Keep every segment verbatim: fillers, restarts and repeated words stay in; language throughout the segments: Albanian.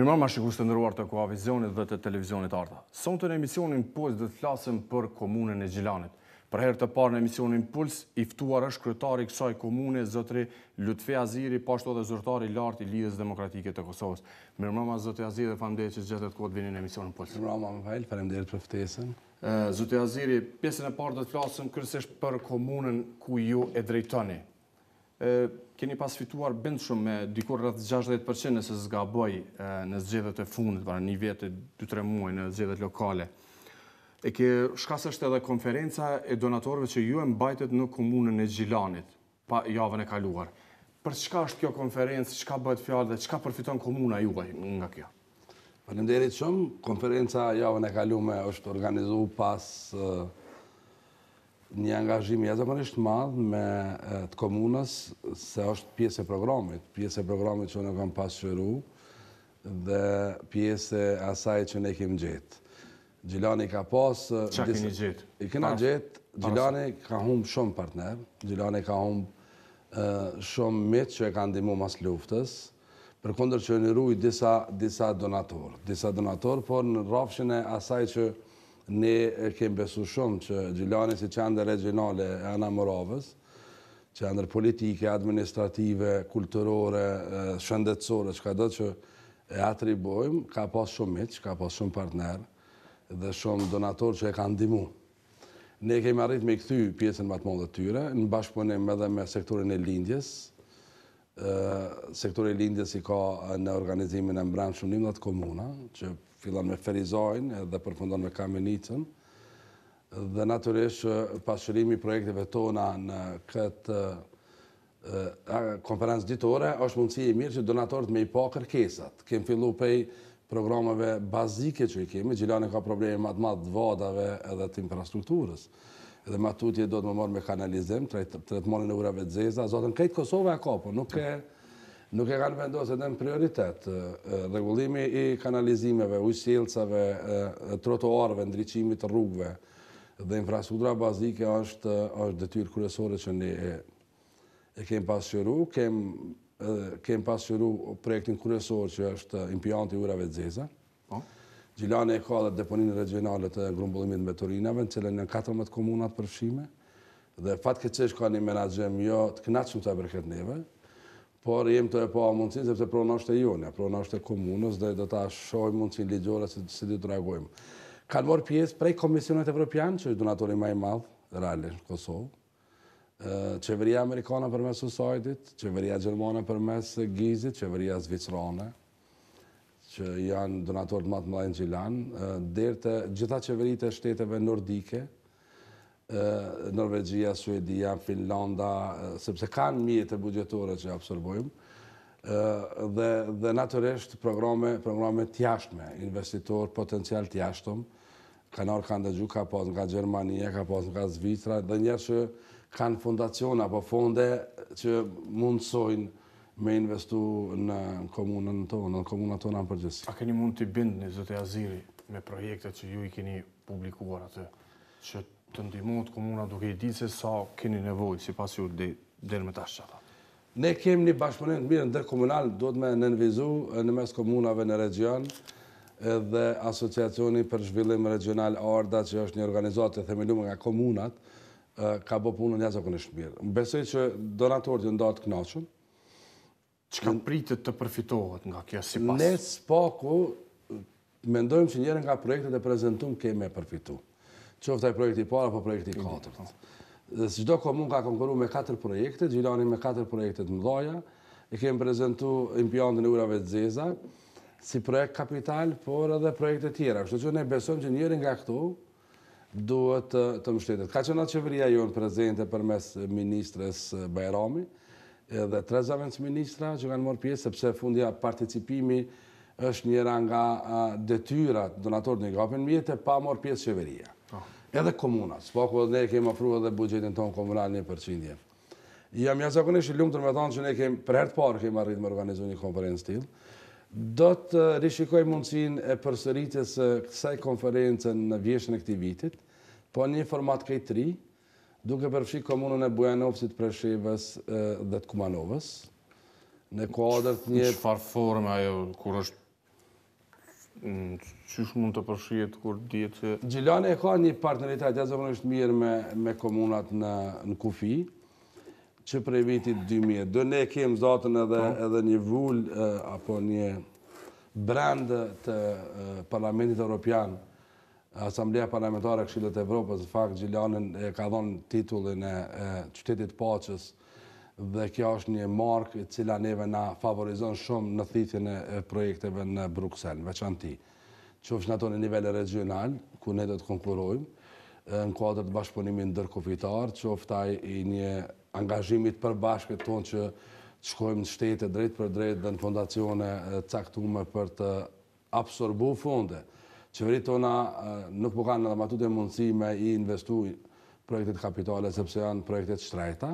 Mirëmbrëma shikues të nderuar të Koavizionit dhe të televizionit Arta. Sonte në emisionin Puls do të flasim për komunën e Gjilanit. Për herë të parë në emisionin Puls i ftuar është kryetari i kësaj komune, zotri Lutfi Aziri, po ashtu edhe zyrtari i lartë i Lidhjes Demokratike të Kosovës. Mirëmbrëma zoti Aziri dhe faleminderit që zgjatet kohë të vini në emisionin Puls. Mirëmbrëma Mihajl, faleminderit për ftesën. Zoti Aziri, pjesën e parë do të flasim kryesisht për komunën ku ju e drejtoni. Keni pas fituar bënd shumë me dikur rreth gjashtëdhjetë përqind nëse zgaboj në zgjedhjet e fundit, para një vjetë, dy tre muaj në zgjedhjet lokale. E ke shkas është edhe konferenca e donatorëve që ju e mbajtet në komunën e Gjilanit, pa javën e kaluar. Për çka është kjo konferencë, çka bëhet fjalë dhe çka përfiton komuna juaj nga kjo? Faleminderit shumë. Konferenca javën e kaluar është organizuar pas një angazhim jashtëzakonisht madh me të komunës, se është pjesë e programit, pjesë e programit që ne kam pasqyru dhe pjesë e asaj që ne kemi gjetë. Gjilani ka pas... Qa keni gjetë? I kena gjetë, Gjilani ka humbë shumë partner, Gjilani ka humbë shumë mitë që e ka ndihmu mas luftës, përkundër që në ruj disa, disa donatorë. Disa donatorë, por në rrafshin e asaj që ne kemi besu shumë që Gjilani si qendër regionale e Ana Moravës, qendër politike, administrative, kulturore, shëndetësore, çka do që e atribojmë, ka pas shumë miq, ka pas shumë partner dhe shumë donatorë që e kanë ndihmu. Ne kemi arrit me kthy pjesën më të madhe të tyre, në bashkëpunim edhe me sektorin e lindjes. Sektori i lindjes i ka në organizimin e mbrëmshëm njëmbëdhjetë komuna, që fillon me Ferizajnë dhe përfundon me Kamenicën. Dhe natyrisht pasqyrimi i projekteve tona në këtë konferencë ditore është mundësi e mirë që donatorët me i pa kërkesat. Kemi fillu prej programeve bazike që i kemi, Gjilani ka probleme më të madh të vadave edhe të infrastrukturës. Edhe ma tutje do të më marrë me kanalizim, tretmonin e urave të zeza, zotën krejtë Kosovë e ka, po nuk e nuk e kanë vendosur edhe në prioritet. Rregullimi i kanalizimeve, ujësjellsave, trotuarëve, ndriçimit të rrugëve dhe infrastruktura bazike është është detyrë kryesore që ne e, e kemi pasqyru, kemi kemi pasqyru projektin kryesor që është impjanti i urave të zeza. Gjilani e ka dhe deponinë regionale të grumbullimit me turinave, në cilën janë katërmbëdhjetë komunat përfshime, dhe fatkeqësisht ka një menaxhem jo të kënaqshëm sa për këtë neve, por jem të e pa mundësin, sepse prona është e jone, prona është e komunës dhe do ta shohim mundësin ligjore se si do të reagojmë. Kanë marrë pjesë prej Komisionit Evropian, që është donatori më i madh realisht në Kosovë, qeveria amerikane përmes U S A I D-it, qeveria gjermane përmes Gizit, qeveria zvicrane, që janë donatorët më të mëdhenj në Gjilan, deri te gjitha qeveritë e shteteve nordike, Norvegjia, Suedia, Finlanda, sepse kanë mjete buxhetore që absorbojmë, dhe, dhe natyrisht programe, programe t'jashtme, investitor potencial t'jashtëm, kanar kanë dëgju, ka pas nga Gjermania, ka pas nga Zvicra, dhe njerë që kanë fondacione apo fonde që mundsojnë me investu në komunën tonë, në komunën tonë në përgjithësi. A keni mund t'i bindni, zote Aziri, me projektet që ju i keni publikuar atë, që të ndihmohet komuna duke i ditë se sa keni nevojë, sipas ju deri më tash çfarë? Ne kemi një bashkëpunim të mirë ndërkomunal, duhet me nënvizu në mes komunave në region, dhe Asociacioni për Zhvillim Regional Arda, që është një organizatë e themeluar nga komunat, ka bërë punën jashtëzakonisht mirë. Besoj që donatorët janë ndarë të kënaqur. Çka pritet të përfitohet nga kjo sipas? Ne spaku mendojmë që njëra nga projektet e prezantuar kemi përfitu. Qoftë ai projekti i parë apo projekti i katërt. Çdo komunë ka konkurruar me katër projekte, Gjilani me katër projekte të mëdha, e kemi prezantuar impjantin e urave të zeza si projekt kapital, por edhe projekte tjera. Kështu që ne besojmë që njëri nga këto duhet të, të mbështetet. Ka qenë qeveria jonë prezente përmes ministres Bajrami, edhe tre zavendës ministra që kanë marrë pjesë, sepse fundja participimi është njëra nga detyrat donatorët në kapin mjetë pa marrë pjesë qeveria. Edhe komunat, s'paku ne kemi ofruar edhe buxhetin tonë komunal një përqind. Jam jashtëzakonisht i lumtur me thënë që ne kemi për herë të parë kemi arritur me organizuar një konferencë tillë. Do të rishikoj mundësinë e përsëritjes së kësaj konferencë në vjeshtën e këtij vitit, po në një format krejt të ri, duke përfshi komunën e Bujanovcit, Preshevës dhe të Kumanovës, në kuadër të një... Çfarë forme ajo, kur është Qysh mund të përshrihet kur dihet se... Gjilani e ka një partneritet jashtëzakonisht mirë me, me komunat në, në Kufi, që prej vitit dy mijë. Do ne kemi zatën edhe, edhe një vull eh, apo një brand të eh, Parlamentit Evropian, Asamblea Parlamentare e Këshillit të Evropës, në fakt Gjilanin e ka dhënë titullin e, e qytetit paqës, dhe kjo është një markë e cila neve na favorizon shumë në thithjen e projekteve në Bruxelles, veçanti. Qofshin ato në nivel regional, ku ne do të konkurrojmë në kuadër të bashkëpunimit ndërkufitar, qoftë ai i një angazhimit përbashkët tonë që të shkojmë në shtete drejt për drejt dhe në fondacione caktuar për të absorbu fonde. Qeveritë tona nuk po kanë edhe ma tute mundësi me i investu projektet kapitale, sepse janë projektet shtrejta,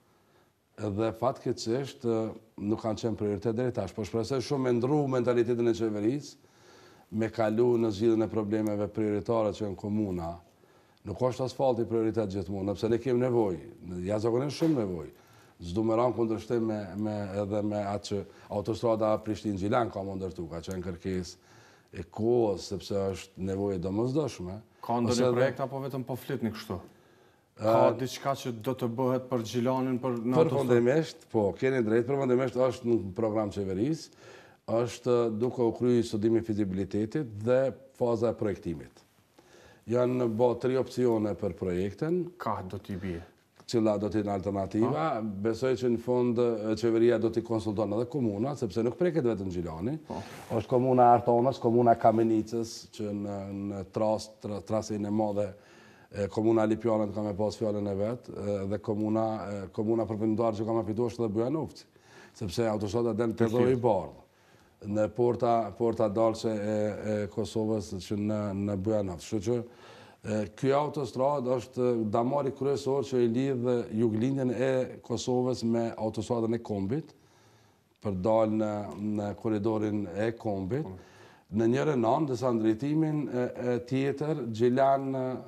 dhe fatkeqësisht nuk kanë qenë prioritet deri tash, po shpresoj shumë me ndru mentalitetin e qeverisë, me kalu në zgjidhjen e problemeve prioritare që janë komuna. Nuk është asfalti prioritet gjithmonë, sepse ne kemi nevojë, jashtëzakonisht shumë nevojë. S'du me ranë kundërshtim me, me edhe me atë që autostrada Prishtinë-Gjilan ka më ndërtu, ka qenë kërkesë e kohës, sepse është nevojë domosdoshme. Ka ndonjë projekt apo vetëm po flitni kështu? Ka diçka që do të bëhet për Gjilanin, për në autostradë? Përfundimisht, po, keni drejt, përfundimisht është në program qeverisë, është duke u kryer studimi fizibilitetit dhe faza e projektimit. Janë bë tri opsione për projektin. Ka do t'i bie? Cila do t'jenë alternativa. Besoj që në fund qeveria do t'i konsulton edhe komuna, sepse nuk preket vetëm Gjilani. Është komuna Artonës, komuna Kamenicës, që në, në tras, trasin e madhe komuna Lipjanët ka me pas fjallën e vetë, dhe komuna, komuna përfunduar që ka me fitu është dhe Bujanovci, sepse autostrada del të dhoj i bardhë në porta, porta dalse e, e Kosovës që në, në Bujanovci. Shë që kjo autostradë është damari kryesor që i lidhë juglindjen e Kosovës me autostradën e Kombit, për dalë në, në koridorin e Kombit. Në njërën anë, dësa ndritimin e, e tjetër, Gjilan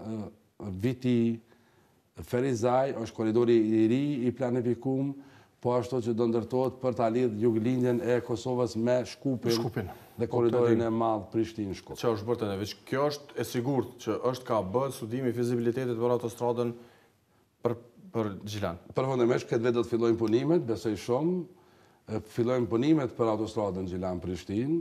Viti, Ferizaj, është koridori i ri i planifikum, po ashtu që do ndërtohet për ta lidhë juglindjen e Kosovës me Shkupin, Shkupin. Dhe koridorin e madh Prishtinë-Shkup. Që është bërë të neveç, kjo është e sigurt që është ka bërë studimi fizibilitetit për autostradën për, për Gjilan. Përfundimisht, këtë vetë do të fillojnë punimet, besoj shumë, fillojnë punimet për autostradën Gjilan-Prishtinë.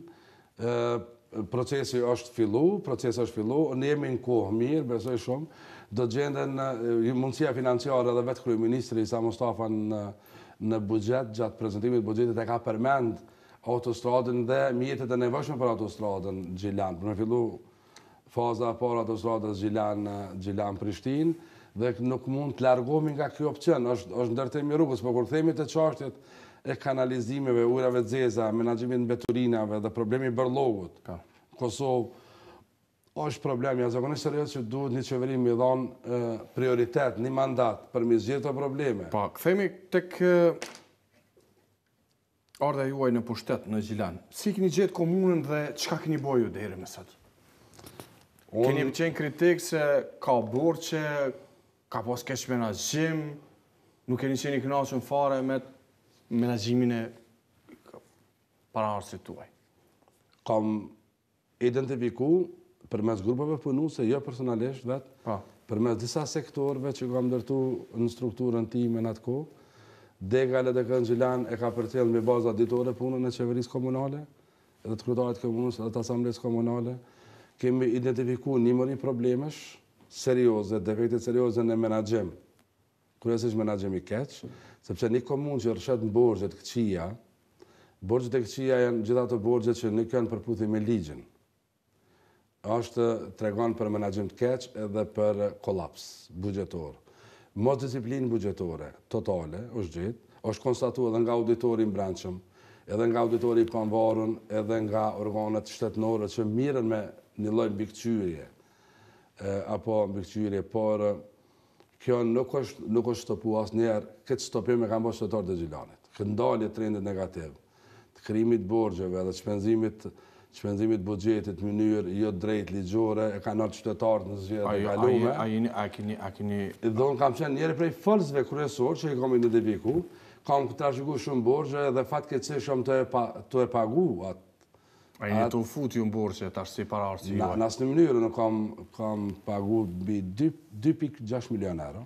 Procesi është fillu, procesi është fillu, ne jemi në kohë mirë, besoj shumë, do të gjenden mundësia financiare dhe vetë kryeministri Isa Mustafa në, në buxhet, gjatë prezantimit buxhetit e ka përmend autostradën dhe mjetet e nevojshme për autostradën Gjilan. Për me fillu faza para autostradës Gjilan-Prishtinë dhe nuk mund të largohemi nga kjo opcion, është, është ndërtimi i rrugës, por kur themi të çështjet e kanalizimeve, ujrave të zeza, menaxhimit të mbeturinave dhe problemi i bërllogut. Kosovë është problem jashtëzakonisht serioz që duhet një qeveri mi dhënë prioritet, një mandat për mi zgjidhur këto probleme. Po, kthehemi tek ardha juaj në pushtet në Gjilan. Si keni gjetë komunën dhe çka keni bëju deri më sot? On... Keni qenë kritik se ka borxhe, ka pas keq menaxhim, nuk keni qenë i kënaqur fare me menaxhimin e paraardhësit tuaj. Kam identifiku përmes grupeve punuese, jo personalisht vetë, përmes disa sektorëve që kam ndërtu në strukturën time në atë kohë. Dega L D K Gjilan e ka përcjellë me baza ditore punën e qeverisë komunale, edhe të kryetarit komunës, edhe të asamblesë komunale. Kemi identifikuar numëri problemesh serioze, defekte serioze në menaxhim. Kryesisht menaxhimi i keq, sepse një komunë që rrshet në borxhe të këqija, borxhet e këqija janë gjithë ato borxhe që nuk kanë përputhje me ligjin. Është tregon për menaxhim të keq edhe për kolaps buxhetor. Mos disiplinë buxhetore totale është gjetë, është konstatuar edhe nga auditori i brendshëm, edhe nga auditori i pavarur, edhe nga organet shtetërore që mirën me një lloj mbikëqyrje apo mbikëqyrje, por kjo nuk është nuk është stopuar asnjëherë. Këtë stopim e kanë bërë qytetarët e Gjilanit. Këtë ndalje trendit negativ të krijimit borxheve dhe shpenzimit shpenzimit buxhetit në mënyrë jo drejt ligjore e kanë ardhur qytetarët në zgjedhjet e kaluara. A jeni a keni a keni do kam qenë njëri prej folësve kryesor që i kam identifikuar, kam trashëguar shumë borxhe dhe fatkeqësisht shumë të e pa, të e pagu atë A jeni të u fut ju në borxhe tash si para arsi juaj? Në asnjë mënyrë nuk kam kam pagu mbi dy pikë gjashtë milion euro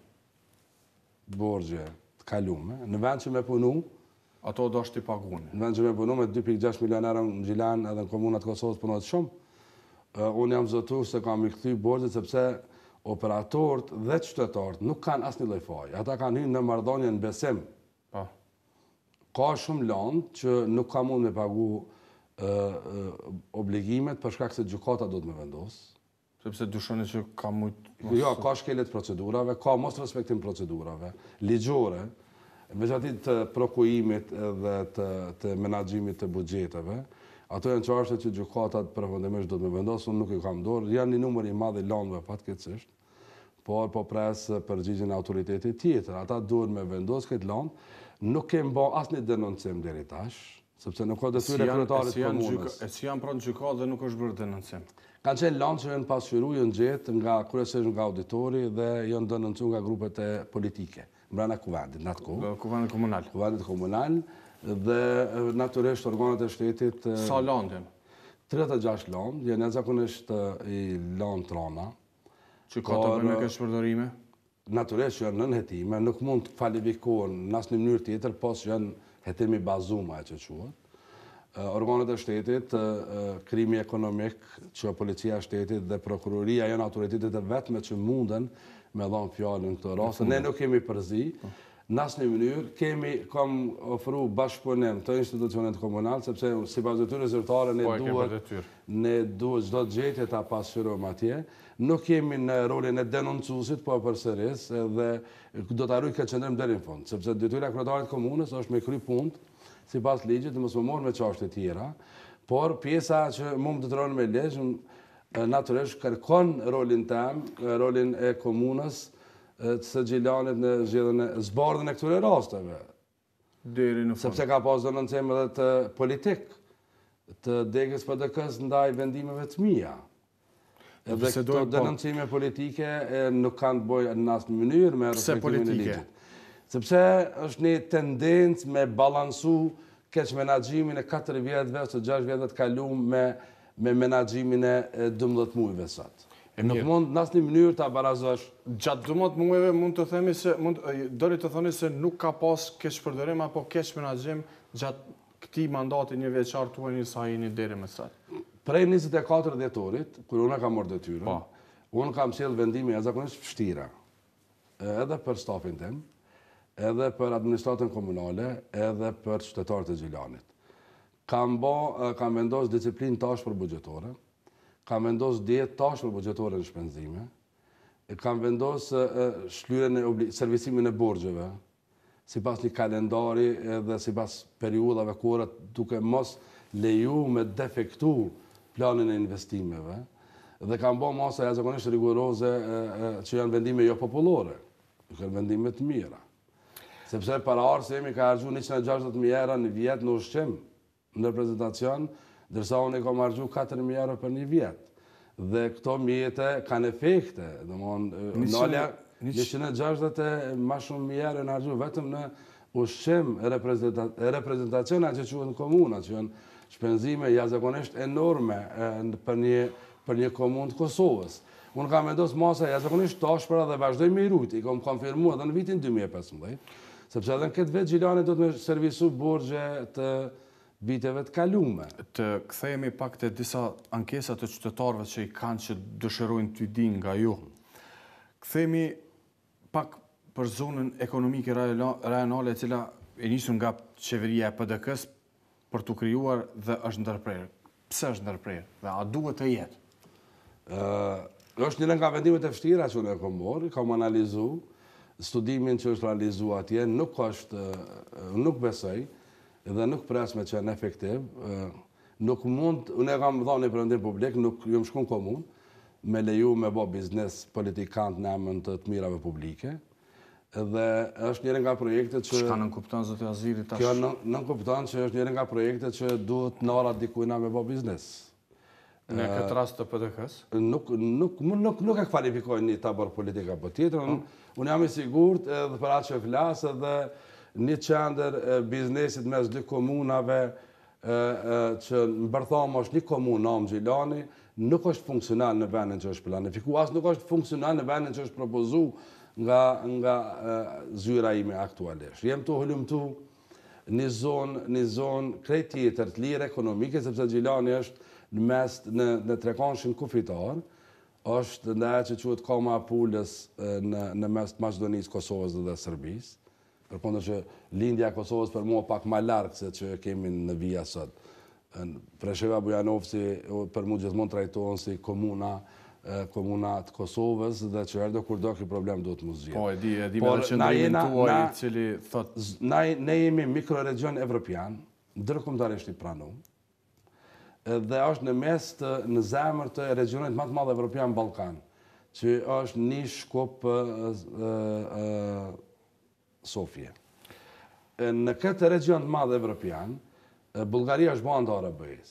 borxhe të kaluame, në vend që me punu. Ato do është i paguani. Në vend që me punu me dy pikë gjashtë milion euro në Gjilan edhe në komunat Kosovës punohet shumë. Unë jam zotur se kam i kthy borxhet sepse operatorët dhe qytetarët nuk kanë asnjë lloj faji. Ata kanë hyrë në marrëdhënie në besim. Po. Ka shumë lanë që nuk ka mund me pagu obligimet për shkak se gjykata do të më vendos. Sepse dyshoni që ka mujt... Jo, ka shkelet procedurave, ka mos respektim procedurave, ligjore, veçanërisht të prokujimit dhe të, të menaxhimit të buxheteve. Ato janë çështje që gjykatat përfundimisht do të më vendosë, unë nuk i kam dorë. Janë një numër i madh i lanëve fatkeqësisht, por po pres përgjigjen e autoritetit tjetër. Ata duhet me vendosë këtë lanë. Nuk kemë bë asnjë denoncim deri tash, sepse nuk ka detyrë kryetarit të komunës. E si janë pranë gjykatë dhe nuk është bërë denoncim? Kanë qenë lanë që janë pasqyruar, janë gjetë nga kryesisht nga auditori dhe janë denoncuar nga grupet e politike, brenda kuvendit në atë kohë. Kuvendit komunal. Kuvendit komunal dhe natyrisht organet e shtetit. Sa lanë janë? tridhjetë e gjashtë lanë, janë zakonisht i lanë trona. Që ka të bëjmë me këtë shpërdorime? Natyrisht janë nën hetime, nuk mund të kvalifikohen në asnjë mënyrë tjetër, pas janë hetimi bazuma që quhet. Organet e shtetit, krimi ekonomik, që policia e shtetit dhe prokuroria janë autoritetet e vetme që munden me dhënë fjalën në këtë rast. Ne nuk kemi përzi. Në asnjë mënyrë kemi kam ofru bashkëpunim të institucionet komunal, sepse sipas detyrës zyrtare ne duhet ne duhet çdo gjetje ta pasqyrojmë atje. Nuk kemi në rolin e denoncuesit, po përsëris dhe do ta ruaj këtë qendrim deri në fund, sepse detyra e kryetarit të komunës është me kry punë sipas ligjit, të mos më morë me çështje të tjera, por pjesa që mund të detyrojnë me ligj, natyrisht kërkon rolin tim, rolin e komunës të Gjilanit në zgjedhjen e zbardhjen e këtyre rasteve. Deri në fund. Sepse ka pas denoncim edhe të politik, të degës P D K-s ndaj vendimeve të mia. Edhe këto denoncime politike nuk kanë të bëjë në asnjë mënyrë me respektimin e ligjit. Sepse është një tendencë me balansu keq menaxhimin e katër vjetëve ose gjashtë vjetëve të kaluar me me menaxhimin e dymbëdhjetë muajve sot. Nuk mund në asnjë mënyrë ta barazosh. Gjatë dymbëdhjetë muajve mund të themi se mund dori të thoni se nuk ka pas keq shpërdorim apo keq menaxhim gjatë këtij mandati një vjeçar tuaj sa jeni deri më sot. Prej njëzet e katër dhjetorit, kur unë kam marrë detyrën, unë kam sjell vendime jashtëzakonisht vështira, edhe për stafin tim, edhe për administratën komunale, edhe për qytetarët e Gjilanit. Kam bë, kam vendosur disiplinë tash për buxhetore, kam vendosur dietë tash për buxhetore në shpenzime, kam vendosur shlyerjen e servisimin e borxheve, sipas një kalendari dhe sipas periudhave kur duke mos leju me defektu planin e investimeve, dhe kam bë masa jashtëzakonisht rigoroze që janë vendime jo popullore, janë vendime të mira. Sepse para arse jemi ka harxhu njëqind e gjashtëdhjetë mijë euro në vjet në ushqim, në reprezentacion, ndërsa unë i kam harxhu katër mijë euro për një vjet. Dhe këto mjete kanë efekte, domthonë nolja njëqind e gjashtëdhjetë më shumë mijë euro në harxhu vetëm në ushqim reprezentaciona që quhen komuna, që janë shpenzime jashtëzakonisht enorme për një për një komunë të Kosovës. Unë kam vendosur masa jashtëzakonisht tashpër dhe vazhdoj me i rujt, i kam konfirmuar edhe në vitin dy mijë e pesëmbëdhjetë, sepse edhe në këtë vit Gjilani do të me servisu borxhe të viteve të kalume. Të kthehemi pak te disa ankesa të qytetarëve që i kanë që dëshirojnë t'y dinë nga ju. Kthehemi pak për zonën ekonomike rajonale e cila e nisur nga qeveria e P D K-s për t'u krijuar dhe është ndërprerë. Pse është ndërprerë dhe a duhet të jetë? Është një nga vendimet e vështira që unë e kam marrë, kam analizuar studimin që është realizuar atje, nuk është, nuk besoj dhe nuk pres me qenë efektiv. Nuk mund, unë e kam dhënë një përmendim publik, nuk jam shku në komunë, me leju me bë biznes politikant në emër të të mirave publike. Dhe është njëri nga projektet që... Çka nën kupton zoti Aziri tash? Kjo nën kupton që është njëri nga projektet që duhet nara dikujna me bë biznes. Në këtë rast të P D K-s? Nuk, nuk, nuk, nuk e kvalifikoj një tabor politika për tjetër. Unë jam i sigurt edhe për atë që flasë edhe një qendër biznesit mes dy komunave që në Bërtham është një komunë Nam Gjilani, nuk është funksional në vendin që është planifiku, as nuk është funksional në vendin që është propozu nga, nga zyra ime aktualisht. Jem të hulumtu një zonë, një zonë krejt tjetër të lirë ekonomike, sepse Gjilani është në mes në, në trekonshin kufitar, është nda që quhet Koma Pulës në, në mes të Maqedonisë, Kosovës dhe Serbisë. Për kundër që lindja Kosovës për mua pak ma larkë se që kemi në vija sot. Presheva Bujanovci për mu gjithmonë trajtohen si komuna, komuna të Kosovës dhe që erdo kur do ki problem do të mu zhjetë. Po, e di, e di me dhe qëndrimin tuaj i cili thot... Ne jemi mikroregion evropian, ndërkombëtarisht i pranum, dhe është në mes të në zemër të regionit më të madh evropian Ballkan, që është një shkup Sofje. Në këtë region të madh evropian, Bullgaria është bërë anëtare e B E-s.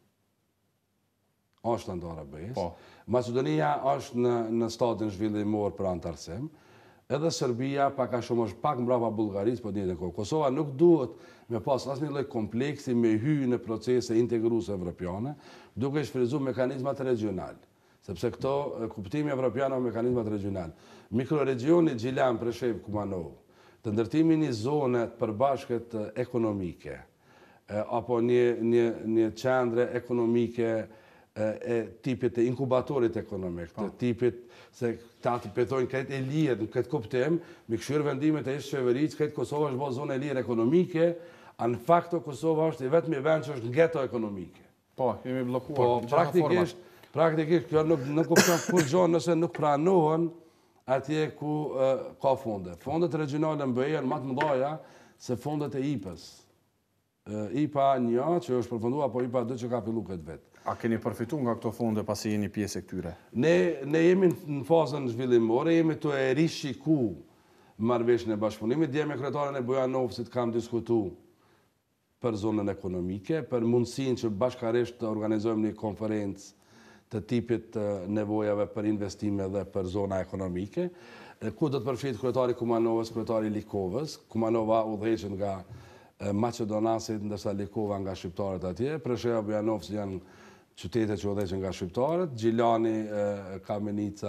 Është anëtare e B E-s. Macedonia është në, në stadin zhvillimor për antarësim. Edhe Serbia pak a shumë është pak mbrapa Bullgarisë, po një në kohë. Kosova nuk duhet me pas asnjë lloj kompleksi me hy në procese integruese evropiane, duke shfrytzuar mekanizmat regional. Sepse këto kuptimi evropian o mekanizmat regional. Mikroregioni Gjilan, Preshev, Kumanov, të ndërtimi një zone të përbashkët ekonomike, apo një, një, një qendre ekonomike e tipit të inkubatorit ekonomik, të tipit se ta të petojnë këtë e lirë në këtë kuptim, me këshirë vendimet e ishtë qeverisë, këtë Kosova është bo zone e lirë ekonomike, a në fakto Kosova është i vetëm i vend që është në geto ekonomike. Po, jemi blokuar. Po, praktikisht, praktikisht, kjo nuk, nuk kupton kur gjonë nëse nuk pranohen atje ku uh, ka fonde. Fondet regionale në B E janë më të mëdhaja se fondet e I P A-s. Uh, I P A një që është përfundua, po I P A dy që ka fillu këtë vetë. A keni përfitu nga këto fonde pasi jeni pjesë e këtyre? Ne, ne jemi në fazën zhvillimore, jemi të e rishiku marrëveshjen e bashkëpunimit. Dje me kryetarin e Bujanovcit kam diskutu për zonën ekonomike, për mundësinë që bashkarisht të organizojmë një konferencë të tipit nevojave për investime dhe për zona ekonomike, ku do të përfshijt kryetari Kumanovës, kryetari Likovës. Kumanova udhëheqet nga Maqedonasit, ndërsa Likova nga shqiptarët atje. Presheva, Bujanovci janë qytete që udhëheqen nga shqiptarët. Gjilani, Kamenica,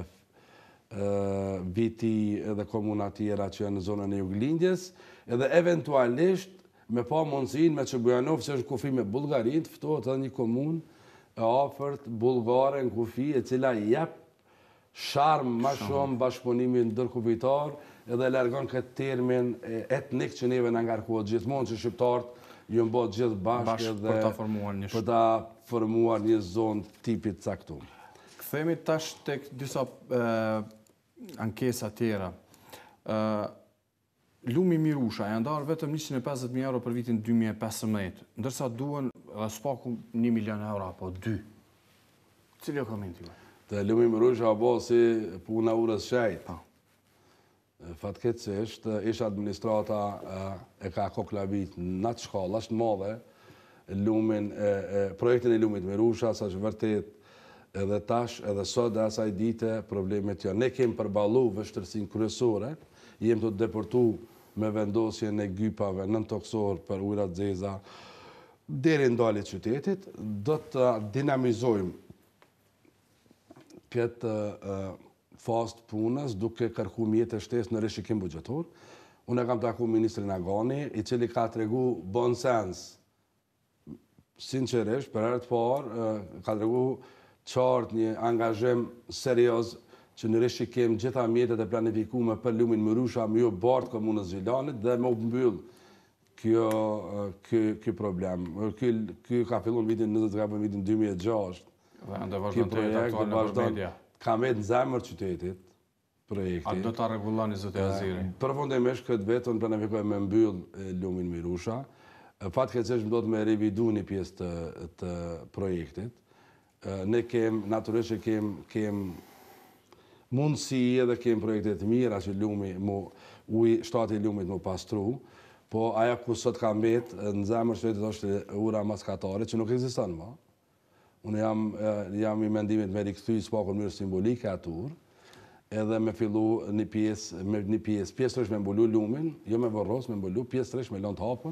Viti dhe komuna tjera që janë në zonën e juglindjes, edhe eventualisht me pa mundësin me që Bujanovci është kufi me Bullgarin, të ftohet edhe një komunë e afërt bulgare në kufi, e cila jep sharm ma shumë bashkëpunimin ndërkufitar edhe largon këtë termin etnik që neve në ngarkohet gjithmonë që shqiptarët ju mbot gjithë bashkë dhe për ta formuar një për ta formuar një zonë tipit caktuar. Kthehemi tash tek disa ankesa tjera. Lumi Mirusha e ndarë vetëm njëqind e pesëdhjetë mijë euro për vitin dy mijë e pesëmbëdhjetë, ndërsa duhen dhe spaku një milion euro apo dy. Cili o komenti? Të Lumi Mirusha o bo si puna urës shajt. Fatkeqësisht, ish administrata e ka koklavit në atë shkalla, është madhe, lumin, projektin e Lumit Mirusha, sa që vërtet edhe tash, edhe sot dhe asaj dite, problemet janë. Ne kemi përballu vështërsinë kryesore, jem të deportu me vendosjen e gypave nën toksor për ujrat zeza deri në ndalje qytetit, do të dinamizojmë këtë fast punës duke kërku mjetë e shtesë në rishikim buxhetor. Unë e kam taku ministrin Agani, i cili ka tregu bon sens, sinqerisht, për herë të parë, ka tregu qartë një angazhim serioz që në rishikim gjitha mjetet e planifikume për Lumin Mirusha, më jo bartë komunës Gjilanit dhe më mbyll kjo, kjo problem. Kjo ka fillun vitin njëzet, ka për vitin dy mijë e gjashtë. Dhe ndë vazhdojnë të jetë aktual në për media. Ka me të zemër qytetit, projekti. A do të regullani zëtë e Aziri? Përfundimisht këtë vetën planifikoj me mbyll Lumin Mirusha. Fatkeqësisht do të me revidu një pjesë të, të projektit. Ne kem, naturisht që kem, kem mundësi edhe kem projekte të mira që lumi, uj shtati Lumit mu pastru, po aja ku sot ka mbet në zemër qytetit është ura maskatare që nuk ekziston më. Unë jam, jam i mendimit me rikëthy s'pakon mirë simbolike atur, edhe me fillu një pjesë, me një pjesë, pjesë rësh me mbullu lumin, jo me vorros, me mbullu, pjesë rësh me lënë të hapën,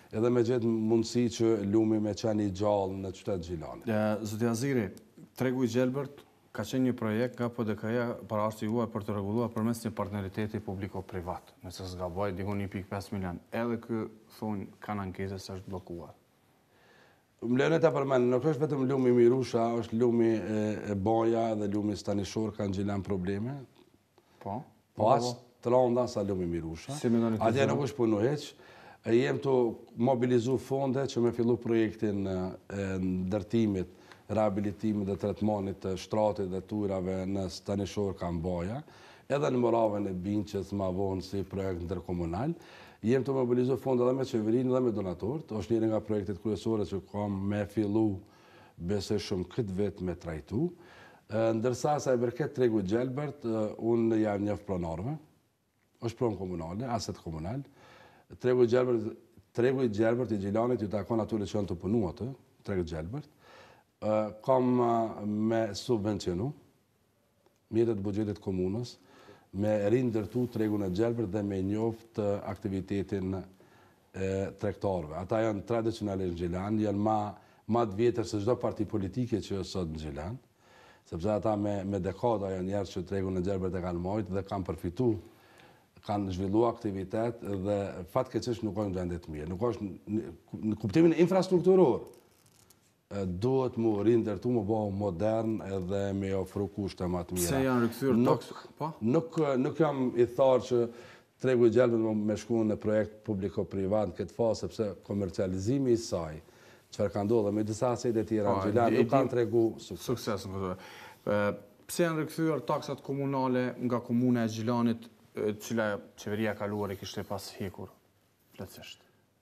edhe me gjithë mundësi që lumi me qenë i gjallë në qytetë Gjilani. Zoti Aziri, tregu i Gjelbërt ka qenë një projekt nga P D K-ja para arsijuar për të rregulluar përmes një partneriteti publiko-privat. Nëse s'gaboj, dikon një pikë pesë milion. Edhe kë thonë kanë ankese se është bllokuar. Më lënë ta përmend, nuk është vetëm lumi Mirusha, është lumi e Boja dhe lumi Stanishor kanë Gjilan probleme. Po. Po as të rënda sa lumi Mirusha. Si mendoni ti? Atje nuk është punu hiç. Jem të mobilizu fonde që me fillu projektin e ndërtimit, rehabilitimit dhe tretmanit të shtratit dhe tujrave në Stanishor Kamboja, edhe në Moravën e Binqës ma vonë si projekt ndërkomunal. Jem të mobilizu fonde edhe me qeverinë dhe me donatorët. Është njëri nga projektet kryesore që kam me fillu besoj shumë këtë vit me trajtu. Ndërsa sa i përket tregu i Gjelbërt, unë jam njëf pronarve. Është pronë komunale, aset komunal. Tregu i Gjelbërt, tregu i Gjelbërt i Gjilanit ju takon atyre që janë të punu atë, tregu i Gjelbërt. Kam me subvencionu mjetet buxhetit komunës, me rindërtu tregun e Gjelbërt dhe me njoft aktivitetin e tregtarëve. Ata janë tradicionalisht në Gjilan, janë ma, ma të vjetër se çdo parti politike që është sot në Gjilan, sepse ata me, me dekada janë njerëz që tregun e Gjelbërt e kanë marrë dhe kanë përfitu, kanë zhvillu aktivitet dhe fatkeqësisht nuk është në gjendje të mirë. Nuk është në kuptimin infrastrukturor. Duhet mu rindërtu, mu bëhu modern edhe me ofru kushte më të mira. Se janë rikthyer toks, po? Nuk, nuk jam i tharë që tregu i Gjelbërt me shku në projekt publiko-privat në këtë fazë, sepse komercializimi i saj, çfarë ka ndodhur me disa sejt e tjera në Gjilan, nuk kanë tregu sukses. Pse janë rikthyer taksat komunale nga komuna e Gjilanit, cila qeveria kaluar i kishte pas hekur plotësisht?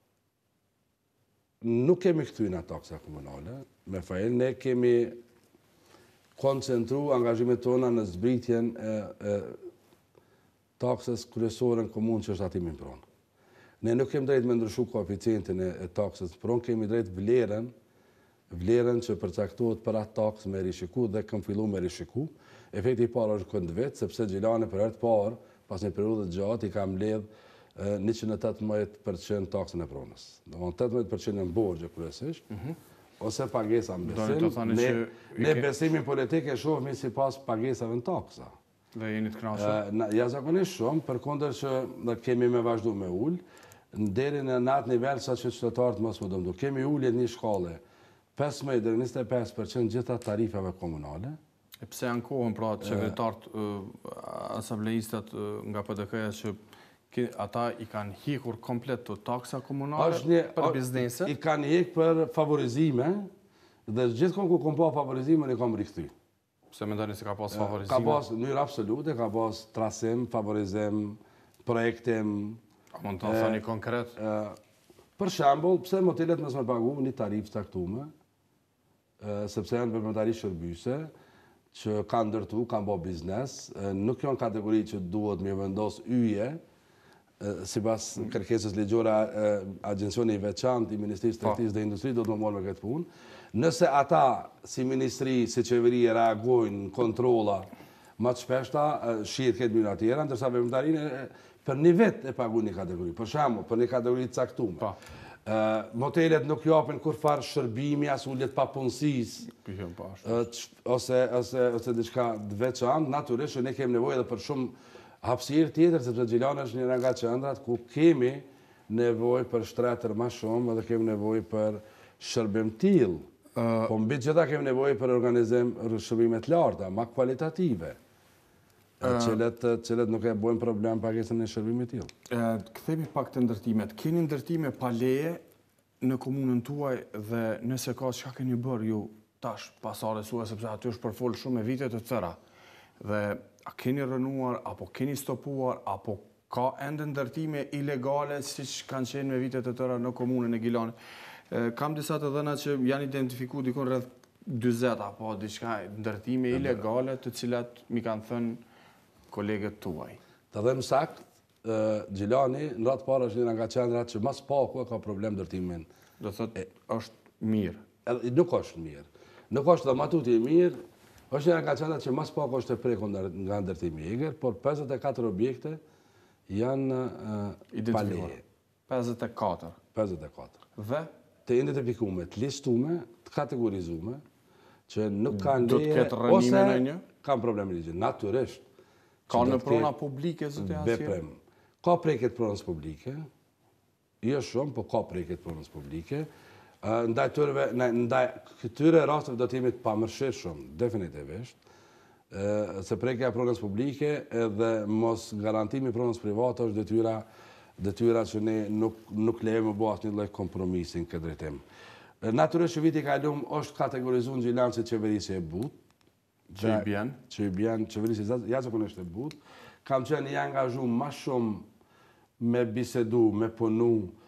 Nuk kemi këthy nga taksa komunale, me fajin, ne kemi koncentru angazhimet tona në zbritjen e, e taksës kryesore në komunë që është atimin pronë. Ne nuk kemi drejt me ndryshu koeficientin e, e taksës pronë, kemi drejt vlerën, vlerën që përcaktohet për atë taksë me rishiku dhe këm fillu me rishiku. Efekti i parë është kënd vetë, sepse Gjilani për herë të parë, pas një periudhë të gjatë, i kam ledh njëqind e tetëmbëdhjetë përqind taksën e pronës. Do të tetëmbëdhjetë përqind në borxhe kryesisht, ose pagesa në besim. Ne, ne besimin politik e shohmi si pas pagesave në taksa. Dhe jeni të kënaqur? Ja zakonisht shumë, përkundër që kemi me vazhdu me ullë, deri në atë nivel sa që qytetarët mos më dëmdu. Kemi ullje një shkallë pesëmbëdhjetë deri në njëzet e pesë përqind gjitha tarifave komunale. E pse ankohen pra qeveritarët asambleistat nga P D K-ja që ata i kanë hikur komplet të taksa komunale një, për bizneset? I kanë hik për favorizime dhe gjithkon ku kom pa favorizime në kom rikthyer. Pse mendoni se ka pas favorizime? Ka pas në mënyrë absolute, ka pas trasim, favorizim, projektim. A mund të thoni konkret? Për shembull, pse motelet mos më pagu një tarifë caktuar, sepse janë veprimtari shërbyse që kanë ndërtu, kanë bë biznes, nuk janë kategori që duhet me vendos yje, sipas kërkesës ligjore agjencioni i veçantë i Ministrisë së Tregtisë dhe Industrisë do të më morë me këtë punë. Nëse ata si ministri, si qeveri reagojnë kontrolla më të shpeshta, shihet këtë mënyra tjera, ndërsa veprimtarinë për një vit e paguajnë një kategori. Për shembull, për një kategori të caktuar. Motelet nuk japin kurfar shërbimi as uljet papunësisë ose ose ose diçka të veçantë, natyrisht ne kemi nevojë edhe për shumë hapësirë tjetër, sepse Gjilani është një nga qendrat ku kemi nevojë për shtretër më shumë dhe kemi nevojë për shërbim tillë. Po mbi gjitha kemi nevojë për organizim shërbime të larta, më kvalitative. Cilët, cilët nuk e bojnë problem pagesën e shërbimit tillë. Kthehemi pak të ndërtimet. Keni ndërtime pa leje në komunën tuaj dhe nëse ka çka keni bërë ju tash pasare sua, sepse aty është përfol shumë e vite të tëra. Dhe a keni rënuar, apo keni stopuar, apo ka ende ndërtime ilegale siç kanë qenë me vite të tëra në komunën e Gilanit? Kam disa të dhëna që janë identifikuar dikon rreth dyzet apo diçka ndërtime ilegale të cilat mi kanë thënë kolegët tuaj. Të dhem sakt, Gjilani në ratë parë është një nga qendrat që mas paku ka problem ndërtimin. Do thotë është mirë. Nuk është mirë. Nuk është dhe matuti mirë, është një nga qendrat që mas paku është e prekur nga ndërtimi i eger, por pesëdhjetë e katër objekte janë pa leje. pesëdhjetë e katër. pesëdhjetë e katër. Dhe? Të identifikume, të listume, të kategorizume, që nuk kanë Do të leje, ketë rënime në një? kanë probleme ligje, natyrisht. Ka në prona publike, zotë Asir? Veprem. Ka preket pronës publike, jo shumë, po ka preket pronës publike. Ndaj tërve, ndaj këtyre rastëve do t'jemi të pamërshirë shumë, definitivisht, se prekja pronës publike edhe mos garantimi pronës private është detyra, detyra që ne nuk, nuk lejeme bo asë një lloj kompromisin këtë drejtim. Natyrisht që viti kalum është kategorizuar në Gjilan si qeverisje e butë, që i bjen? Që i bjen qeverisje jashtëzakonisht e butë. Kam qenë i angazhu ma shumë me bisedu, me punu,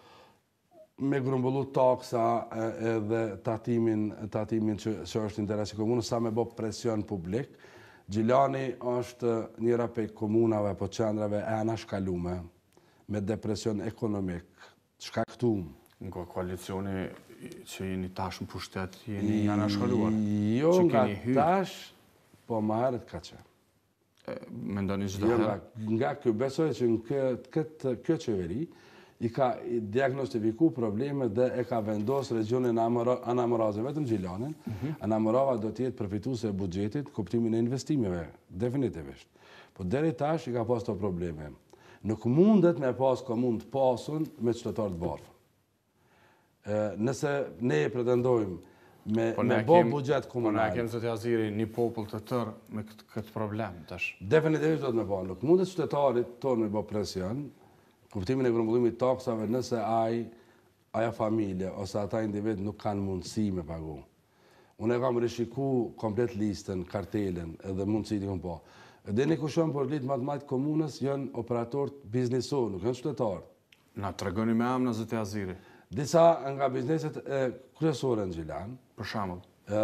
me grumbullu taksa edhe tatimin, tatimin që, që është interesi komunës, sa me bo presion publik. Gjilani është njëra pej komunave apo qendrave e anashkalume, me depresion ekonomik, shkaktum. Nga koalicioni që jeni tash në pushtet, jeni anashkaluar? Jo nga tash, po më herët ka që. Mendoni çdo herë? Nga kjo besoj që në këtë kjo qeveri, i ka diagnostifiku probleme dhe e ka vendos regionin Anamoraze, vetëm Gjilanin. Anamorava do t'jetë përfituese e buxhetit, kuptimin e investimeve, definitivisht. Po deri tash i ka pas të probleme. Nuk mundet me pas komunë të pasun me qytetar të varfër. Nëse ne pretendojmë me, po me bo buxhet komunal. Po ne kemë zotë Aziri një popull të tërë me këtë, këtë problem tash. Definitivisht do të me bo. Nuk mundet qytetarit tonë me bo presion, kuptimin e grumbullimit taksave nëse aj, aja familje ose ata individ nuk kanë mundësi me pagu. Unë e kam rishiku komplet listën, kartelen edhe mundësi të kom po. Dhe një kushon për litë matematikë komunës janë operatorët biznesorë, nuk janë qytetarë. Na të regoni me amë në zotë Aziri? Disa nga bizneset e kryesore në Gjilan, për shembull,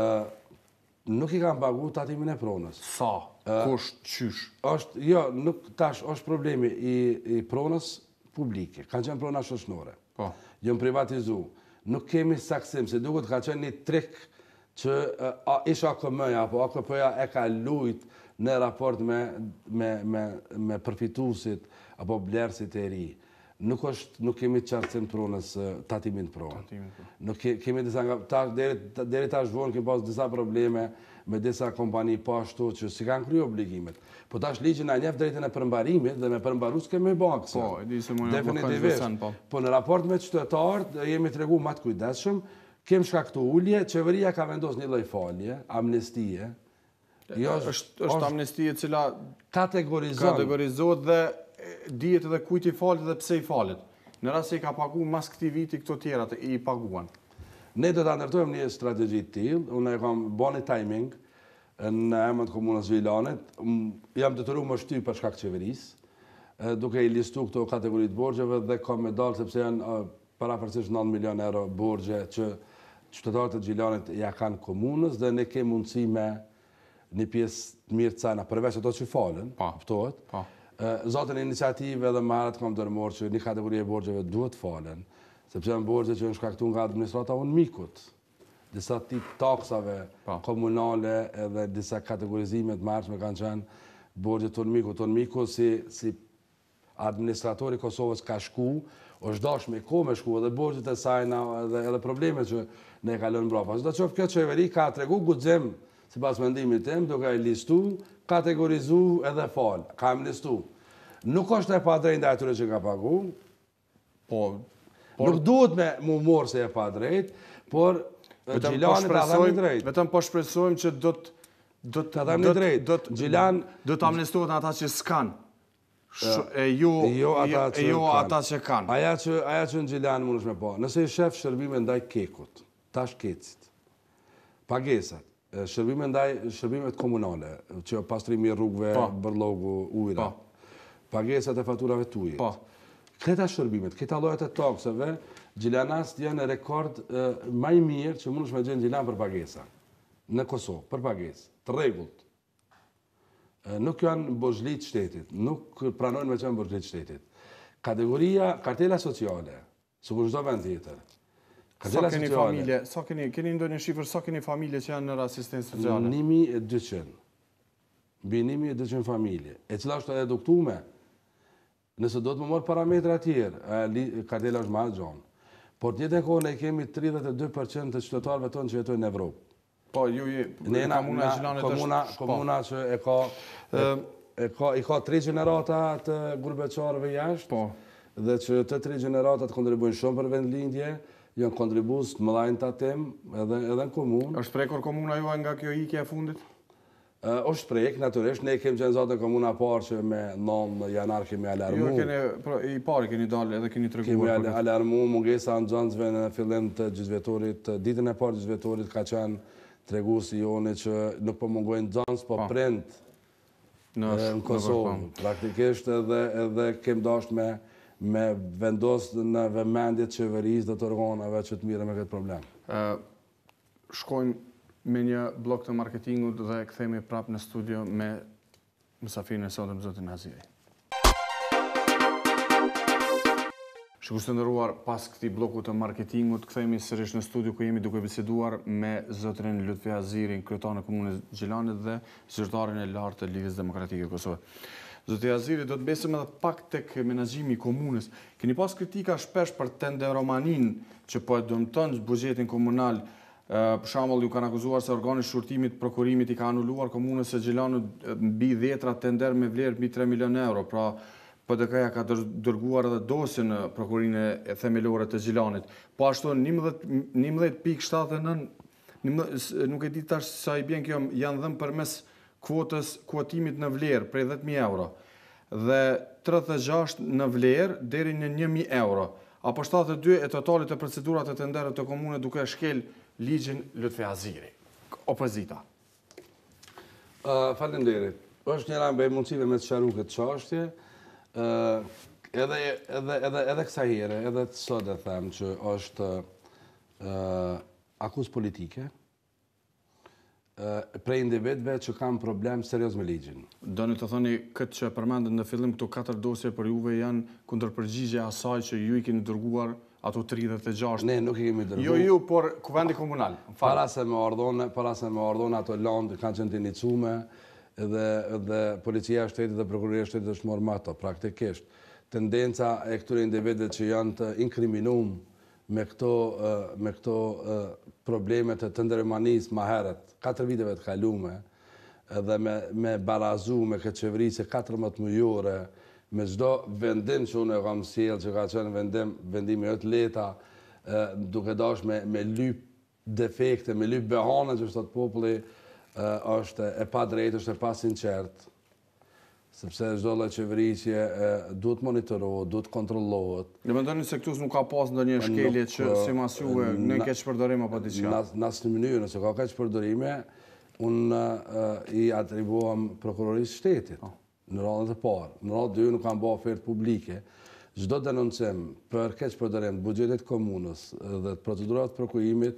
nuk i kanë pagu tatimin e pronës. Sa? Kush? Qysh? Është, jo, nuk tash është problemi i, i pronës publike. Kanë qenë prona shoqënore. Po. Jënë privatizu. Nuk kemi saksim, se duket ka qenë një trik që a, isha A K M-ja, apo A K P-ja e ka lujt në raport me, me, me, me përfitusit apo blerësit e ri. Nuk është, nuk kemi qartësim pronës, tatimin pronë. Nuk ke, kemi disa nga, ta, deri, deri ta zhvonë kemi pas disa probleme me disa kompani pashtu që si kanë kryu obligimet. Po tash ligjin a njef drejtën e përmbarimit dhe me përmbaru s'kemi bakë. Po, e di se mu një definitivisht. Po. po në raport me qytetarët jemi të regu matë kujdeshëm, kem shkaktu ullje, qeveria ka vendos një lloj falje, amnestie. Jo, është, është amnestie cila kategorizon. kategorizohet dhe dihet edhe kujt i falet dhe pse i falet. Në rast se i ka pagu mas këtij viti këto tjera të i paguan. Ne do ta ndërtojmë një strategji të tillë. Unë e kam bën timing në emër të komunës Gjilanit. Jam detyruar më shtyp për shkak të qeverisë, duke i listu këto kategori të borxheve dhe kam me dalë sepse janë parafërsisht nëntë milion euro borxhe që qytetarët e Gjilanit ja kanë komunës dhe ne kemi mundësi me një pjesë të mirë të cena përveç ato që falen, kuptohet. Po. Zotën iniciative dhe marrët kam dërmorë që një kategori e borxheve duhet falen, sepse janë borxhe që janë shkaktuar nga administrata unë mikut, disa tip taksave pa. komunale edhe disa kategorizime të marrëshme kanë qenë borxhe të unë mikut. Unë mikut si, si administratori Kosovës ka shku, është dash me ko me shku edhe borxhet e sajna edhe, edhe probleme që ne kalon mbrapa. Çdo qoftë kjo qeveri ka tregu guxim sipas mendimit tim, duke e listu, kategorizu edhe fal. Ka listu. Nuk është e padrejtë ndaj atyre që ka pagu. Po, por nuk duhet me mu morë se e padrejtë, por Gjilani ta dhemi drejt. Vetëm po shpresojmë që do të do të dhemi drejt. Do të Gjilan do të amnestohet ata që s'kan. E jo jo ata që jo ata që kanë. Aja që aja që në Gjilan mundesh me pa. Nëse i shef shërbime ndaj kekut, tash kecit. Pagesat. Shërbime ndaj shërbimet komunale, që pastrimi i rrugëve, bërlogu, ujra. Pagesat e faturave të ujit. Këta shërbimet, këta llojet e taksave, Gjilanast janë rekord më i mirë që mundesh me gjenë Gjilan për pagesa. Në Kosovë, për pagesë, të rregullt. Nuk janë borxhlit shtetit, nuk pranojnë me qenë borxhlit shtetit. Kategoria kartela sociale, sikur çdo vend tjetër. Sa keni familje, sa keni, keni ndonjë shifër, sa keni familje që janë në asistencë sociale? një mijë e dyqind. Mbi një mijë e dyqind familje, e cila është eduktume. Nëse do të më morë parametra tjerë, kartela është ma gjonë. Por tjetër kohë ne kemi tridhjetë e dy përqind të qytetarëve tonë që jetojnë në Evropë. Po, ju je komuna e Gjilanit komuna, është... komuna që e ka, e, e ka, i ka tri gjenerata të gurbeqarëve jashtë, po. Dhe që të tri generatat kontribuojnë shumë për vendlindje, janë kontribues të mëdhenj të atem, edhe, edhe në komunë. Është prekur komuna juaj nga kjo ikje e fundit? Uh, është prek, naturisht, ne kemi qenë zatë në komuna parë që me nëmë janar kemi alarmu. Jo, keni, i pari keni dalë edhe keni treguar. Kemi alarmu, mungesa në gjëndzve në fillim të gjyqvetorit, ditën e parë gjyqvetorit ka qenë tregu si joni që nuk po mungojnë gjëndz, po prind në, në Kosovë. Praktikisht edhe, edhe kem dasht me, me vendos në vëmendjet qeverisë dhe të organave që të mire me këtë problem. Uh, shkojmë me një blok të marketingut dhe kthehemi prapë në studio me mësafirin e sotëm zotin Aziri. Shikues të nderuar, pas këtij bloku të marketingut kthehemi sërish në studio ku jemi duke biseduar me zotrin Lutfi Azirin, kryetarin e komunës Gjilanit dhe zyrtarin e lartë të Lidhjes Demokratike të Kosovës. Zoti Aziri, do të besim edhe pak tek menaxhimi i komunës. Keni pas kritika shpesh për tenderomanin që po e dëmton buxhetin komunal. Për shembull, ju kanë akuzuar se organi i shurtimit prokurimit i ka anuluar komunës së Gjilanit mbi dhjetra tender me vlerë mbi tre milion euro. Pra, P D K-ja ka dërguar edhe dosje në prokurinë e themelore të Gjilanit. Po ashtu njëmbëdhjetë pikë shtatëdhjetë e nëntë, nuk e di tash sa i bjen kjo, janë dhënë përmes kuotës kuotimit në vlerë prej dhjetë mijë euro dhe tridhjetë e gjashtë në vlerë deri në një mijë euro. Apo shtatëdhjetë e dy e totalit të procedurat të tenderët të komunës duke shkel ligjin Lutfi Aziri. Opozita. Uh, Faleminderit. Është njëra nga mundësive me të sqaruar këtë çështje. Uh, edhe, edhe, edhe, edhe kësa here, edhe të sot e them që është uh, akuzë politike uh, prej individëve që kanë problem serios me ligjin. Doni të thoni këtë që përmendët në fillim, këto katër dosje për juve janë kundërpërgjigje asaj që ju i keni dërguar ato tridhjetë e gjashtë. Ne nuk i kemi dërguar. Jo ju, por kuvendi komunal. Para se me ardhone, para se me ardhone ato landë kanë qenë të inicume dhe, dhe policia e shtetit dhe prokuroria e shtetit është morë me ato, praktikisht. Tendenca e këtyre individëve që janë të inkriminum me këto, me këto probleme të tenderomanisë më herët, katër viteve të kalume, dhe me, me barazu me këtë qeverisë katërmbëdhjetë mujore, me çdo vendim që unë e kam sjellë, që ka qenë vendim, vendimi jo të leta, duke dash me, me lyp defekte, me lyp behane që shtot populli, është e pa drejtë, është e pa sinqert, sepse çdo lloj qeverisje duhet monitorohet, duhet kontrollohet. Ne mendoni se këtu nuk ka pas ndonjë shkelje që si mas juve në keqpërdorim apo diçka? Në asnjë mënyrë, nëse ka keqpërdorime, unë i atribuam prokurorisë shtetit. Në radhën e parë. Në radhën e dytë nuk kanë bërë ofertë publike. Çdo denoncim për keqpërdorim të buxhetit komunës dhe të procedurat të prokurimit,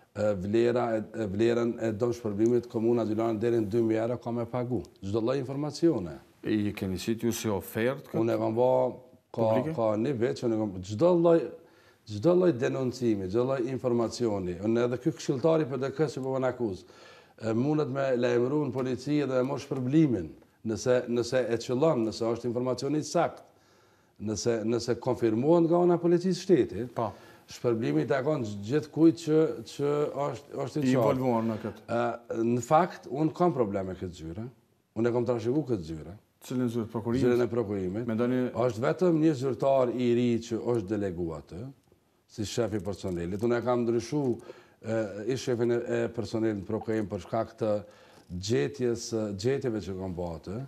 vlera vlerën e dëmshpërblimit komuna Gjilanit deri në dy mijë euro ka me pagu. Çdo lloj informacione. I keni sitë ju si ofertë? Unë e kam bërë ka ka një vit që unë kam çdo lloj çdo lloj denoncimi, çdo lloj informacioni. Unë edhe ky këshilltari P D K që po më akuz, mundet me lajmëruar në polici dhe me mosh shpërblimin. Nëse, nëse e qëllon, nëse është informacionit sakt, nëse, nëse konfirmohen nga ona policisë shtetit, pa. Shpërblimi i takon gjithë kujt që, që është, është i qartë. I involvuar në këtë. Uh, në fakt, unë kam probleme këtë zyre. Unë e kam trashëguar këtë zyre. Cilën zyrë prokurimit? Zyrën e prokurimit. Mendoni... Është vetëm një zyrtar i ri që është deleguar atë, si shef i personelit. Unë e kam ndryshuar uh, i shefin e personelit në prokurim për shkak të gjetjes, gjetjeve që kam bate.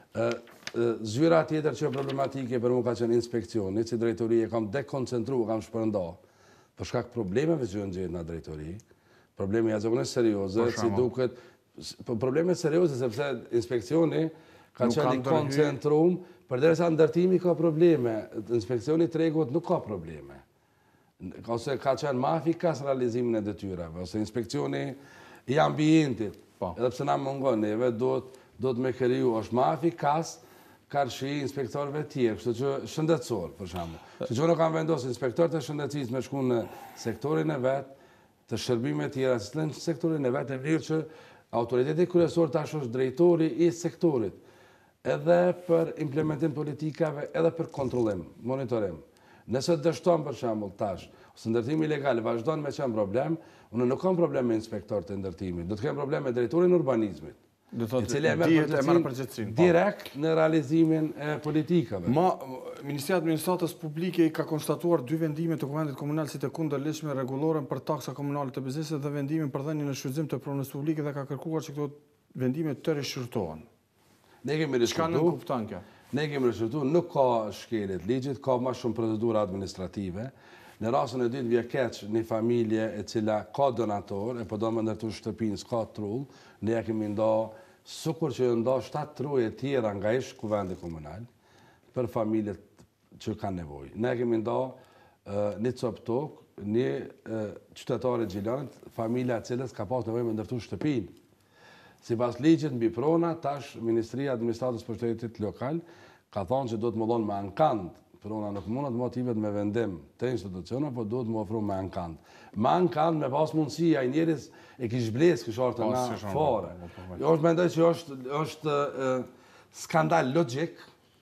Zyra tjetër që problematike për mu ka qenë inspekcioni, si drejtori e kam dekoncentru, kam shpërnda, për shkak problemeve që në gjetë në drejtori, probleme jashtëzakonisht serioze, si duket, probleme serioze sepse inspekcioni ka qenë i koncentrum, përderisa ndërtimi ka probleme, inspekcioni tregut nuk ka probleme. Ose ka qenë ma efikas realizimin e detyrave, ose inspekcioni i ambientit, edhe pse na mungon neve, do të me kriju, është ma efikas karshi inspektorëve tjerë, kështu që shëndetësor, për shembull. Kështu që unë kam vendosur inspektorët e shëndetësisë me shku në sektorin e vet, të shërbime tjera, në sektorin e vet, e vlerë që autoriteti kryesor tash është drejtori i sektorit, edhe për implementim politikave, edhe për kontrollim, monitorim. Nëse dështon për shembull tash, ose ndërtimi ilegal vazhdon me qenë problem, unë nuk kam problem me inspektor të ndërtimit, do të kem problem me drejtorin e urbanizmit. Do të thotë dihet e merr përgjegjësinë direkt në realizimin e politikave. Ma Ministria e Administratës Publike i ka konstatuar dy vendime të Kuvendit Komunal si të kundërligjshme rregulloren për taksa komunale të biznesit dhe vendimin për dhënien në shfrytëzim të pronës publike dhe ka kërkuar që këto vendime të rishqyrtohen. Ne kemi rishqyrtuar. Çka nuk kupton kjo? Ne kemi rishqyrtuar, nuk ka shkeljet ligjit, ka më shumë procedura administrative. Në rastin e dytë vjen keq një familje e cila ka donator, e po do më ndërtu shtëpinë, s'ka trull, ne ja kemi nda, sukur që nda shtatë trull e tjera nga ish kuvendi komunal, për familjet që kanë nevojë. Ne kemi nda një copë tokë, një qytetare Gjilanit, familja e cilës ka pas nevojë me ndërtu shtëpinë. Sipas ligjit mbi prona, tash Ministria e Administratës për Shtetit Lokal ka thonë që do të më dhonë me ankand prona në komunat motivet me vendim të institucionet, po duhet më ofru me ankand. Me ankand me pas mundësia i njerës e kish bles kish orë të na fare. Jo është mendoj që është skandal logjik,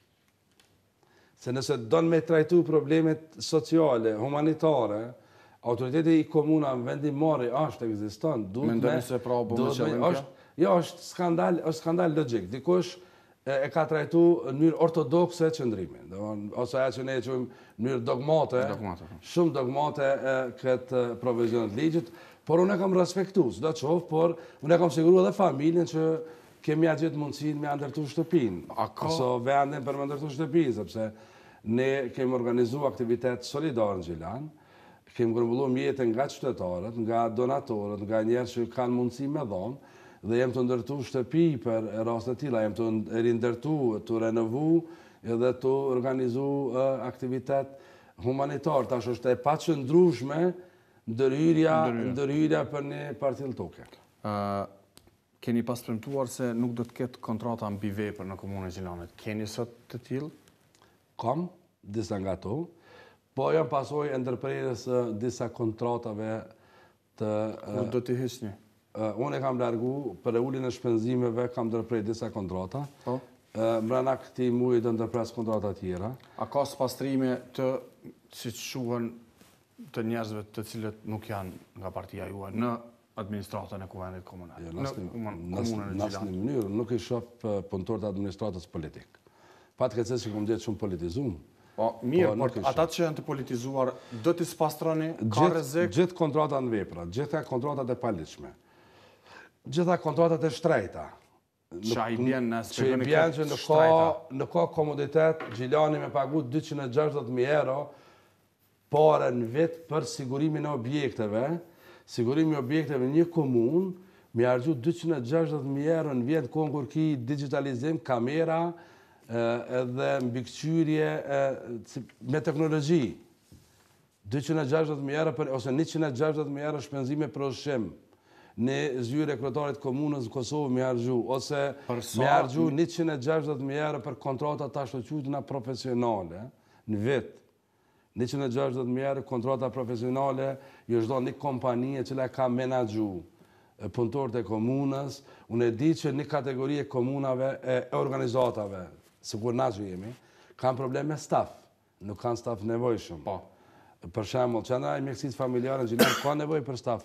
se nëse donë me trajtu problemet sociale, humanitare, autoriteti i komunave vendimore është ekziston, duhet me... se pra bu me qëllim kjo? Jo, është skandal, është skandal logjik. Dikush e ka trajtu në mënyrë ortodokse qëndrimin, ose e që ne e qëmë në mënyrë dogmate, shumë dogmate këtë provizionit ligjit, por unë e kam respektu, së do qovë, por unë e kam siguru edhe familjen që kemi a gjithë mundësin me ndërtu shtëpin, aso vendin për me ndërtu shtëpin, sepse ne kemi organizu aktivitet solidar në Gjilan, kemi grumbullu mjetën nga qytetarët, nga donatorët, nga njerë që kanë mundësi me dhonë, dhe jem të ndërtu shtëpi për rast e tila, jem të rindërtu, të renovu edhe të organizu aktivitet humanitar. Tash është e pa qëndrueshme ndërhyrja për një parcel toke. Keni pas premtuar se nuk do të ketë kontrata mbi vepër në komunën e Gjilanit. Keni sot të tillë? Kam, disa nga to, po jam pasoj e ndërprerjes disa kontratave të... Kur do t'i hiqni? Unë e kam largu, për e ullin e shpenzimeve kam ndërprej disa kontrata. Mbrana këti mujë të ndërpres kontrata tjera. A ka spastrime të, si që shuhen, të njerëzve të cilët nuk janë nga partia juaj në administratën e kuvendit komunal? Në komunën e Gjilanit? Në asnjë mënyrë, nuk i shoh punëtorët e administratës politik. Fatkeqësisht që kam gjetë shumë politizum. Po, mirë, por ata që janë të politizuar, do t'i spastroni, ka rrezik? Gjithë kontratat në vepra, gjitha kontratat e paligjshme, gjitha kontratat e shtrejta. Qa i bjen në Që i bjen që në ka komoditet, Gjilani me pagu dyqind e gjashtëdhjetë mijë euro pare në vit për sigurimin e objekteve, sigurimi e objekteve në një komun, me argju dyqind e gjashtëdhjetë mijë euro në vjet kohën kur ki digitalizim, kamera, edhe mbikëqyrje me teknologji. dyqind e gjashtëdhjetë mijë euro ose njëqind e gjashtëdhjetë mijë euro shpenzime për ushqim në zyre e kryetarit komunës në Kosovë me argju, ose me argju njëqind e gjashtëdhjetë mijë euro për kontrata të ashtoqytna profesionale në vit. njëqind e gjashtëdhjetë mijë euro kontrata profesionale ju është do një kompanie që la ka menaxhu punëtorët e komunës. Unë e di që një kategori e komunave e organizatave, sikur na që jemi, kanë problem me staf, nuk kanë staf nevojshëm. Po. Për shembull, qendra e mjekësisë familjare në Gjilan ka nevojë për staf.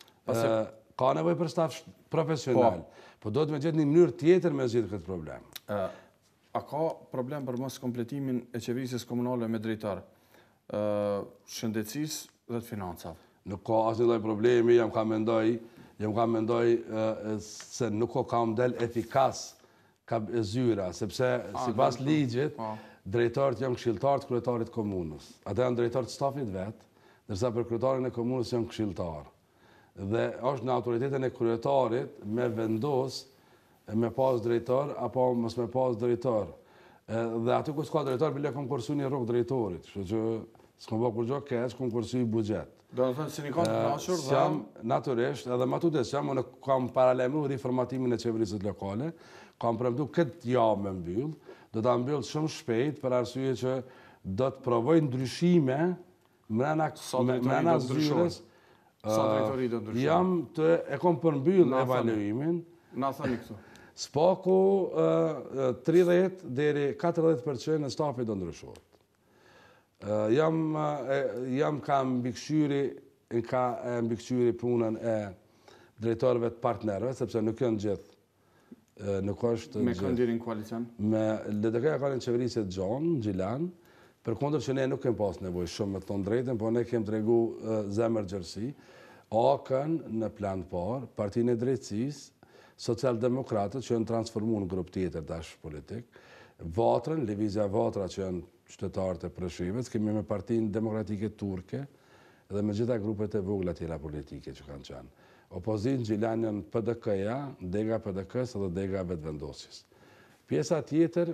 Ka nevojë për staf profesional. Po do të me gjetë një mënyrë tjetër me zgjidhur këtë problem. A ka problem për mos kompletimin e qeverisjes komunale me drejtar, shëndetësisë dhe të financave? Nuk ka asnjë lloj problemi, jam ka mendoj, jam ka mendoj se nuk ka model efikas ka zyra, sepse sipas ligjit drejtarët janë këshilltarë të kryetarit të komunës. Ata janë drejtarë të stafit vet, ndërsa për kryetarin e komunës janë këshilltarë. Dhe është në autoritetin e kryetarit me vendos me pas drejtar apo mos me pas drejtar. Dhe aty ku s'ka drejtar bile konkursu një rrugë drejtorit, kështu që s'kam bërë kur gjë keq, konkursu i buxhet. Do të thënë se një kanë të nashur dhe... Jam naturisht, edhe ma tu desë, unë kam paralemru riformatimin e qeverisët lokale, kam premtu këtë javë me mbyll, do të mbyll shumë shpejt për arsye që do të provoj ndryshime mrena zyres. Sa drejtori do ndryshime? Jam të e kom përmbyll evaluimin. Na thani këtu. Spaku tridhjetë deri katërdhjetë përqind e stafit do ndryshohet. Uh, jam, uh, jam ka mbikëqyri, ka mbikëqyri punën e drejtorëve të partnerëve, sepse nuk janë gjithë. Uh, nuk është me kanë dirin koalicion? Me L D K-ja ka një qeverisje Gjon, Gjilan, për kundër që ne nuk kem pas nevoj shumë me të thonë drejtën, po ne kem të regu uh, zemër gjërësi, A-kën në plan parë, Partinë e Drejtësisë, Social-Demokratët që janë transformu në grup tjetër dash politik, Vatrën, Lëvizja Vatra që janë qytetarët e Preshevës, kemi me Partinë Demokratike Turke dhe me gjitha grupet e vogla tjera politike që kanë qenë. Opozitë Gjilan janë P D K-ja, dega P D K-s dhe dega vetëvendosjes. Pjesa tjetër,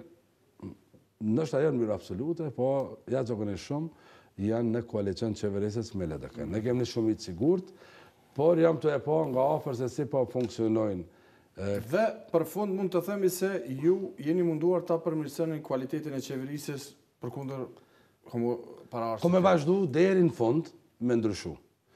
nështë ajo në mirë absolute, po ja gjokën e shumë janë në koalicion qeverisës me L D K. Ne kemi një shumit sigurt, por jam të e po nga ofër se si po funksionojnë. Dhe për fund mund të themi se ju jeni munduar ta përmirësoni kualitetin e qeverisës përkundër para arsimit. Ko me vazhdu deri në fund me ndryshu.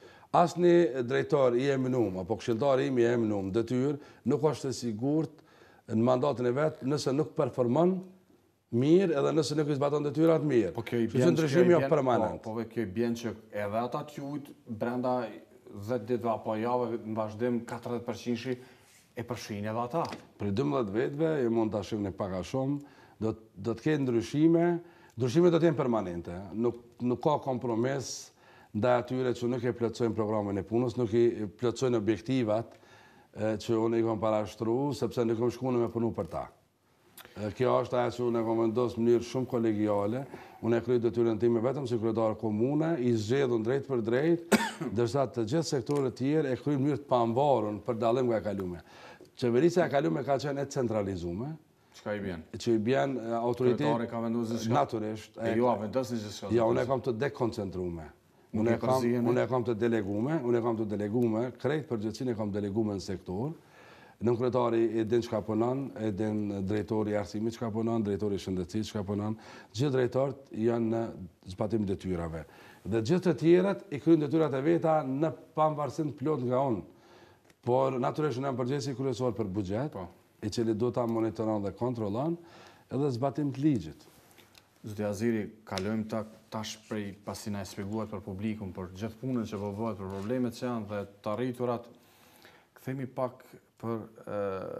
Asnjë drejtor i emënum apo këshilltar im i emënum detyrë nuk është e sigurt në mandatin e vet nëse nuk performon mirë edhe nëse nuk i zbaton detyrat mirë. Po kjo i bën ndryshimi jo permanent. Po, po kjo i bën që edhe ata të jujt brenda dhjetë ditëve apo javë në vazhdim katërdhjetë përqind e përshin edhe ata. Për dymbëdhjetë vetëve, e mund të ashim në paka shumë, do, do të ketë ndryshime, ndryshime do të jenë permanente. Nuk, nuk ka kompromis ndaj atyre që nuk e plotësojnë programin e punës, nuk i plotësojnë objektivat e, që unë i kom parashtru, sepse nuk kom shkune me punu për ta. E, kjo është aja që unë e kom vendosur në mënyrë shumë kolegiale, unë e kryej detyrën time vetëm si kryetar komune, i zgjedhur drejt për drejt, ndërsa të gjithë sektorët tjerë e kryejnë në mënyrë të pamvarur për dallim nga e kalume. Qeverisja e kalume ka qenë e centralizuar. Çka i bjen? Që i bjen autoriteti... Kryetari ka vendosur diçka? Naturisht. E ju a vendosni diçka? Ja, unë e kam të dekoncentruar. Unë e kam, unë e kam të deleguar, unë e kam të deleguar, krejt përgjithësinë e kam deleguar në sektor. Nën kryetari e din çka punon, e din drejtori i arsimit çka punon, drejtori i shëndetësisë çka punon. Gjithë drejtorët janë në zbatim detyrave. Dhe gjithë të tjerët i kryejnë detyrat e veta në pavarësim plot nga unë. Por natyrisht në përgjegjësi kryesor për buxhet, i cili do ta monitoron dhe kontrollon, edhe zbatim të ligjit. Zoti Aziri, kalojmë ta, tash prej pasi na e shpjeguat për publikun, për gjithë punën që po bëhet, për problemet që janë dhe të arriturat, kthehemi pak për e,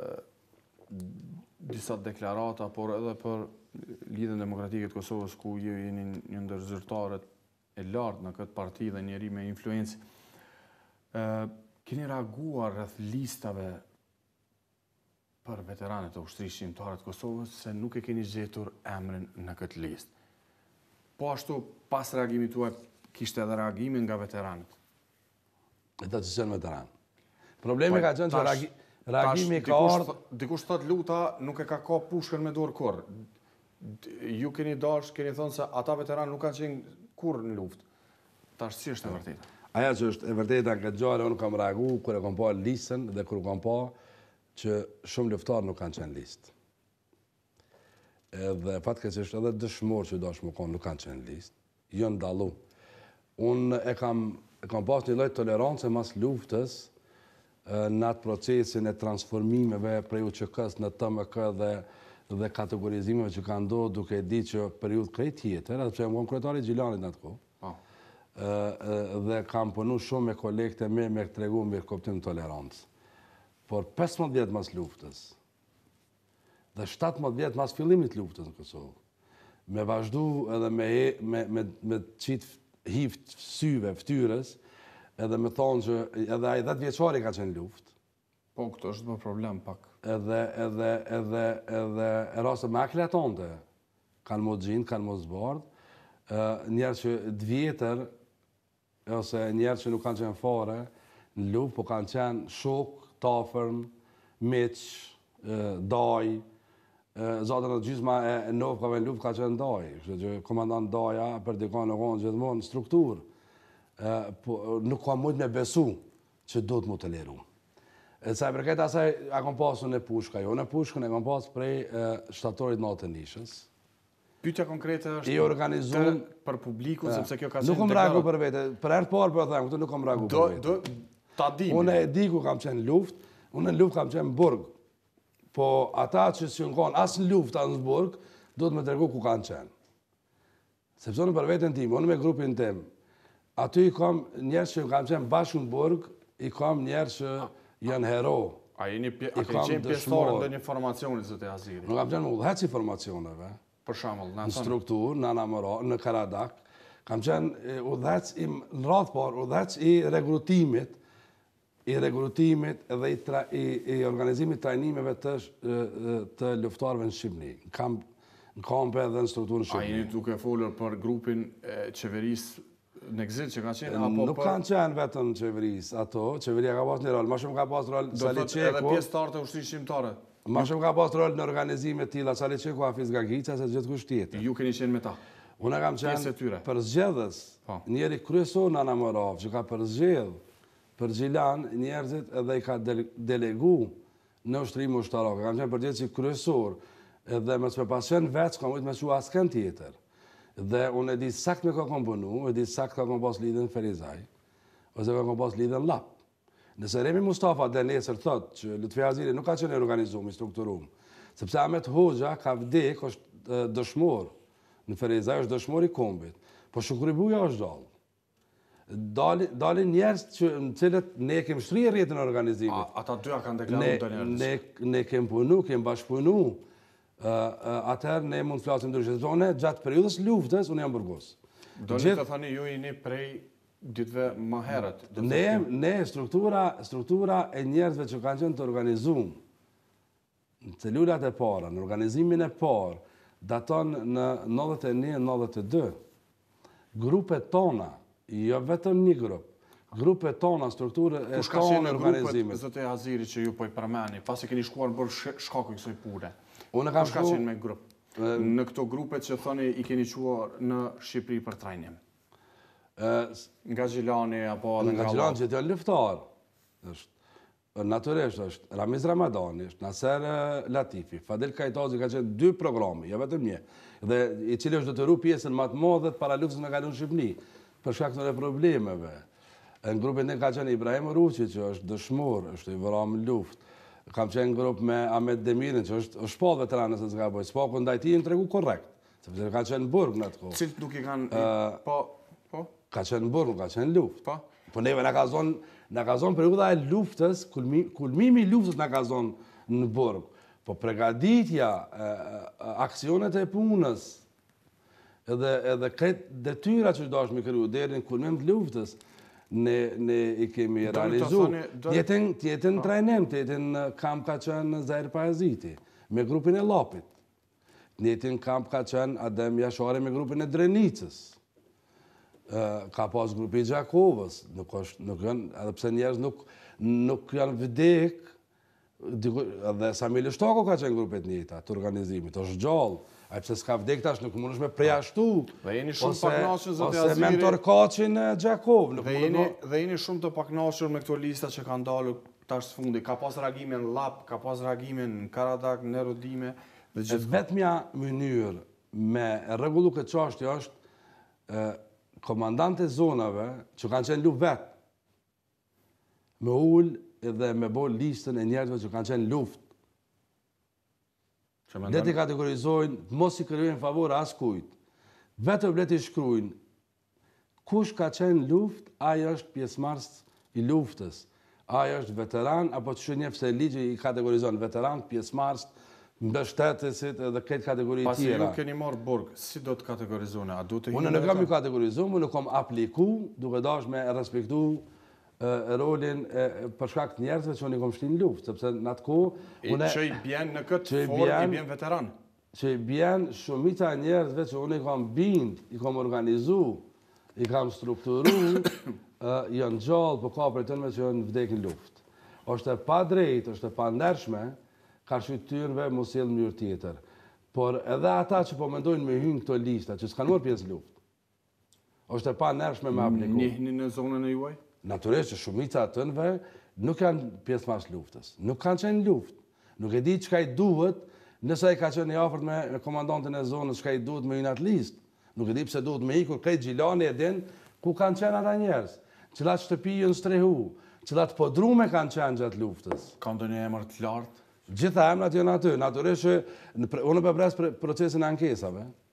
disa deklarata, por edhe për Lidhjen Demokratike të Kosovës, ku ju jeni një ndër zyrtarët e lartë në këtë parti dhe njeri me influencë. Keni reaguar rreth listave për veteranët e ushtrisë shqiptare të Kosovës se nuk e keni gjetur emrin në këtë listë. Po ashtu, pas reagimit tuaj, kishte edhe reagimin nga veteranët? E ta që qenë veteranë. Problemi ka qenë që reagi, reagimi ka ardhë... Dikush thot luta nuk e ka ka pushkën me dorë kur. Ju keni dash, keni thonë se ata veteranë nuk kanë qenë kur në luftë. Tash si është e vërtetë? Aja që është e vërteta nga gjallë, unë kam reagu kër e kam pa listën dhe kër kam pa që shumë luftarë nuk kanë qenë listë. Edhe fatkeqësisht edhe dëshmorë që dash më konë nuk kanë qenë listë. Jo ndalu. Unë e kam, e kam pas një lloj tolerancë mas luftës në atë procesin e transformimeve prej U Q K-s në T M K dhe dhe kategorizimeve që kanë ndodhur duke e ditë që periudhë krejt tjetër, edhe pse jam kryetari i Gjilanit në atë kohë. Po. Dhe kam punu shumë me kolegët e mi me tregu mirë kuptim tolerancë. Por pesëmbëdhjetë vjet mas luftës dhe shtatëmbëdhjetë vjet mas fillimit të luftës në Kosovë, me vazhdu edhe me me me me çit hift syve fytyrës, edhe me thonë që edhe ai dhjetë vjeçari ka qenë luftë. Po, këto është më problem pak. Edhe, edhe, edhe, edhe, e rase me akletonte, kanë mos gjinë, kanë mos zbardë, njerë që dvjetër, ose njerë që nuk kanë qenë fare, në luftë, po kanë qenë shok, tafërm, miq, daj, zatën e gjysma e novkave në luftë ka qenë daj, kështë që komandant daja për dikon në konë gjithmonë strukturë, nuk ka mujtë me besu që do të mu të liru. E sa e përket asaj, a kom pasu në pushka jo, në pushkën e kom pasu prej shtatorit natë nishës. Pyetja konkrete është I organizum, për publiku, sepse kjo ka qenë... Nuk kom ragu për vete, për herë parë për them, këtu nuk kom ragu për vete. Do, ta dimi. Unë e di ku kam qenë luft, unë në luft kam qenë burg. Po ata që si në konë asë në luft, asë në burg, do të me tregu ku kanë qenë. Sepse unë për veten tim, unë me grupin tim, aty i kam njerëz që kam qenë bashkë në burg, i kam njerëz që janë hero. A jeni pje- a keni qenë pjesëtar në ndonjë informacioni, zotë Aziri? Nuk kam qenë me udhëhec informacioneve, Për shembull, na në thon. strukturë, në Anamora, në Karadak, kam qenë udhëhec i në radhë parë, udhëhec i rekrutimit, i rekrutimit dhe i, tra, i, i organizimit trajnimeve të, sh- të luftarëve në Shqipëri. Në kamp, në kampe dhe në strukturën A jeni Shqipëri. duke folur për grupin e qeverisë në Gzil që ka qenë, apo Nuk për... kanë qenë vetëm qeverisë ato, qeveria ka pas një rol, ma shumë ka pas rol Do thotë edhe Saliqeku, pjesëtarë të ushtrisë shqiptare. ma shumë ka pas rol në organizime tilla Saliqeku, Hafiz Gagica, se gjithë kusht tjetër. Ju keni qenë me ta. Unë kam Pjesë e tyre. qenë përzgjedhës, Po. njeri kryesor në Anamorov, që ka përzgjedh për Gjilan njerëzit edhe i ka dele- delegu në ushtrim ushtarak. Kam qenë përgjithë si kryesor, edhe me të pas qenë vetë, s'kam ujtë me që asken tjetër. Dhe unë e di sakt me ka kom punu, e di sakt ka kom pas lidhën Ferizaj, ose ka kom pas lidhën Lap. Nëse Remi Mustafa dhe nesër thot që Lutfi Aziri nuk ka qenë organizum, i strukturum, sepse Ahmet Hoxha ka vdek, është e, dëshmor, në Ferizaj është dëshmor i kombit, po Shukri Buja është gjallë. Dali- Dalin njerëz që në cilët ne kem shtri rjetën e organizimit. A, ata dyja kanë Ne, deklaruar të njerëz. ne, ne kem punu, kem bashkëpunu, uh, uh, atëherë ne mund të flasim ndryshe. Sepse unë gjatë periudhës luftës, unë jam burgos. Do një të thani ju jeni prej ditëve më herët. do të Ne, thotë. ne struktura, struktura e njerëzve që kanë qenë të organizuar në celulat e para, në organizimin e parë, daton në nëntëdhjetë e një nëntëdhjetë e dy. Grupet tona, jo vetëm një grup, grupet tona, strukturë e Kush ka tona qenë në në grupet, organizimit. zotë Aziri, që ju po i përmeni, pasi keni shkuar në bërë sh- shkaku i kësoj pune? Unë kam Kush ka shku- qenë me grup? Në këto grupet që thoni i keni quar në Shqipëri për trajnim? e, Nga Gjilani, apo edhe Nga nga Gjilan Lap? që janë luftar, është, naturisht është Ramiz Ramadani, është Naser eh, Latifi, Fadel Kajtazi ka qenë dy programe, jo vetëm një, dhe i cili është detyru pjesën më të madhe para luftës me kalon Shqipëni, për shkak të problemeve. Në grupin e ka qenë Ibrahim Ruqi, që është dëshmor, është i vëram në luftë. Kam qenë grup me Ahmet Demirin, që është është shpall veteran nëse s'ka boj. Spaku ndaj tij më tregu korrekt, sepse ka qenë në burg në atë kohë. Cilët nuk i kanë... Po, po, Ka qenë në burg, nuk ka qenë në luftë. po. Po neve na ka zonë, na ka zonë periudha e luftës, kulmi, kulmimi i luftës na ka zonë në burg. Po pregaditja, e, e, aksionet e punës, edhe edhe këtë detyra që do është me kryu deri në kulmim të luftës, ne ne i kemi të realizuar. thoni, do- Tjetën tjetën trajnim, tjetën kamp ka qenë Zair Paraziti me grupin e Lapit. Tjetën kamp ka qenë Adem Jashari me grupin e Drenicës. Ë, ka pas grupi i Gjakovës, nuk është, nuk janë, edhe pse njerëz nuk nuk janë vdek, diku- edhe Samili Shtoko ka qenë grupet njëta të organizimit, është gjallë, ai pse s'ka vdek tash nuk mundesh me përjashtu. Dhe jeni shumë ose- paknaqur, zoti Ose Aziri. mentor Kaçin e Gjakov, nuk Dhe mundesh. jeni, dhe jeni shumë të paknaqur me këto lista që kanë dalë tash së fundi. Ka pas reagime në Lap, ka pas reagime në Karadak, në Rodime, dhe E gjithë. vetmja mënyrë me rregullu këtë çështje është e, komandante zonave që kanë qenë luft vetë, me ull edhe me bo listën e njerëzve që kanë qenë luft. Që me Le t'i ndonë- kategorizojnë, mos i krijojnë favore as kujt. Vetëm le t'i shkruajnë kush ka qenë luft, ai është pjesëmarrës i luftës. Ai është veteran apo çu njeh se ligji i kategorizon veteran, pjesëmarrës, mbështetësit edhe këtë kategori Pasi ju tjera. keni marrë burg, si do të kategorizone? A du të Unë nuk kam ju kategorizuar, unë nuk kam apliku, duke dash me respektu e, rolin e, për shkak të njerëzve që unë i kam shtin luftë, sepse në atë kohë unë Që i bjen në këtë që i formë, i bjen- bjen veteran. që i bjen shumica e njerëzve që unë i kam bind, i kam organizu, i kam strukturu, ë, janë gjallë, po ka për tënme që janë vdek në luftë. Është e pa drejt, është e pa ndershme, ka shqytyrve mos jellë në mënyrë tjetër. Por edhe ata që po mendojnë me hynë këto lista, që s'kanë marrë pjesë në luftë, është e pa ndershme me apliku. Njihni në zonën e juaj? Natyrisht që shumica të tënve nuk janë pjesëmarrës luftës. Nuk kanë qenë në luftë. Nuk e di çka i duhet, nëse ai ka qenë i afërt me me komandantin e zonës, çka i duhet me hynat listë. Nuk e di pse duhet me ikur krejt Gjilani e din ku kanë qenë ata njerëz. Cilat shtëpi janë strehu, cilat podrume kanë qenë gjatë luftës. Ka ndonjë emër të lartë? Gjitha emrat janë aty. Natyrisht që në pre- unë po pres për procesin e ankesave.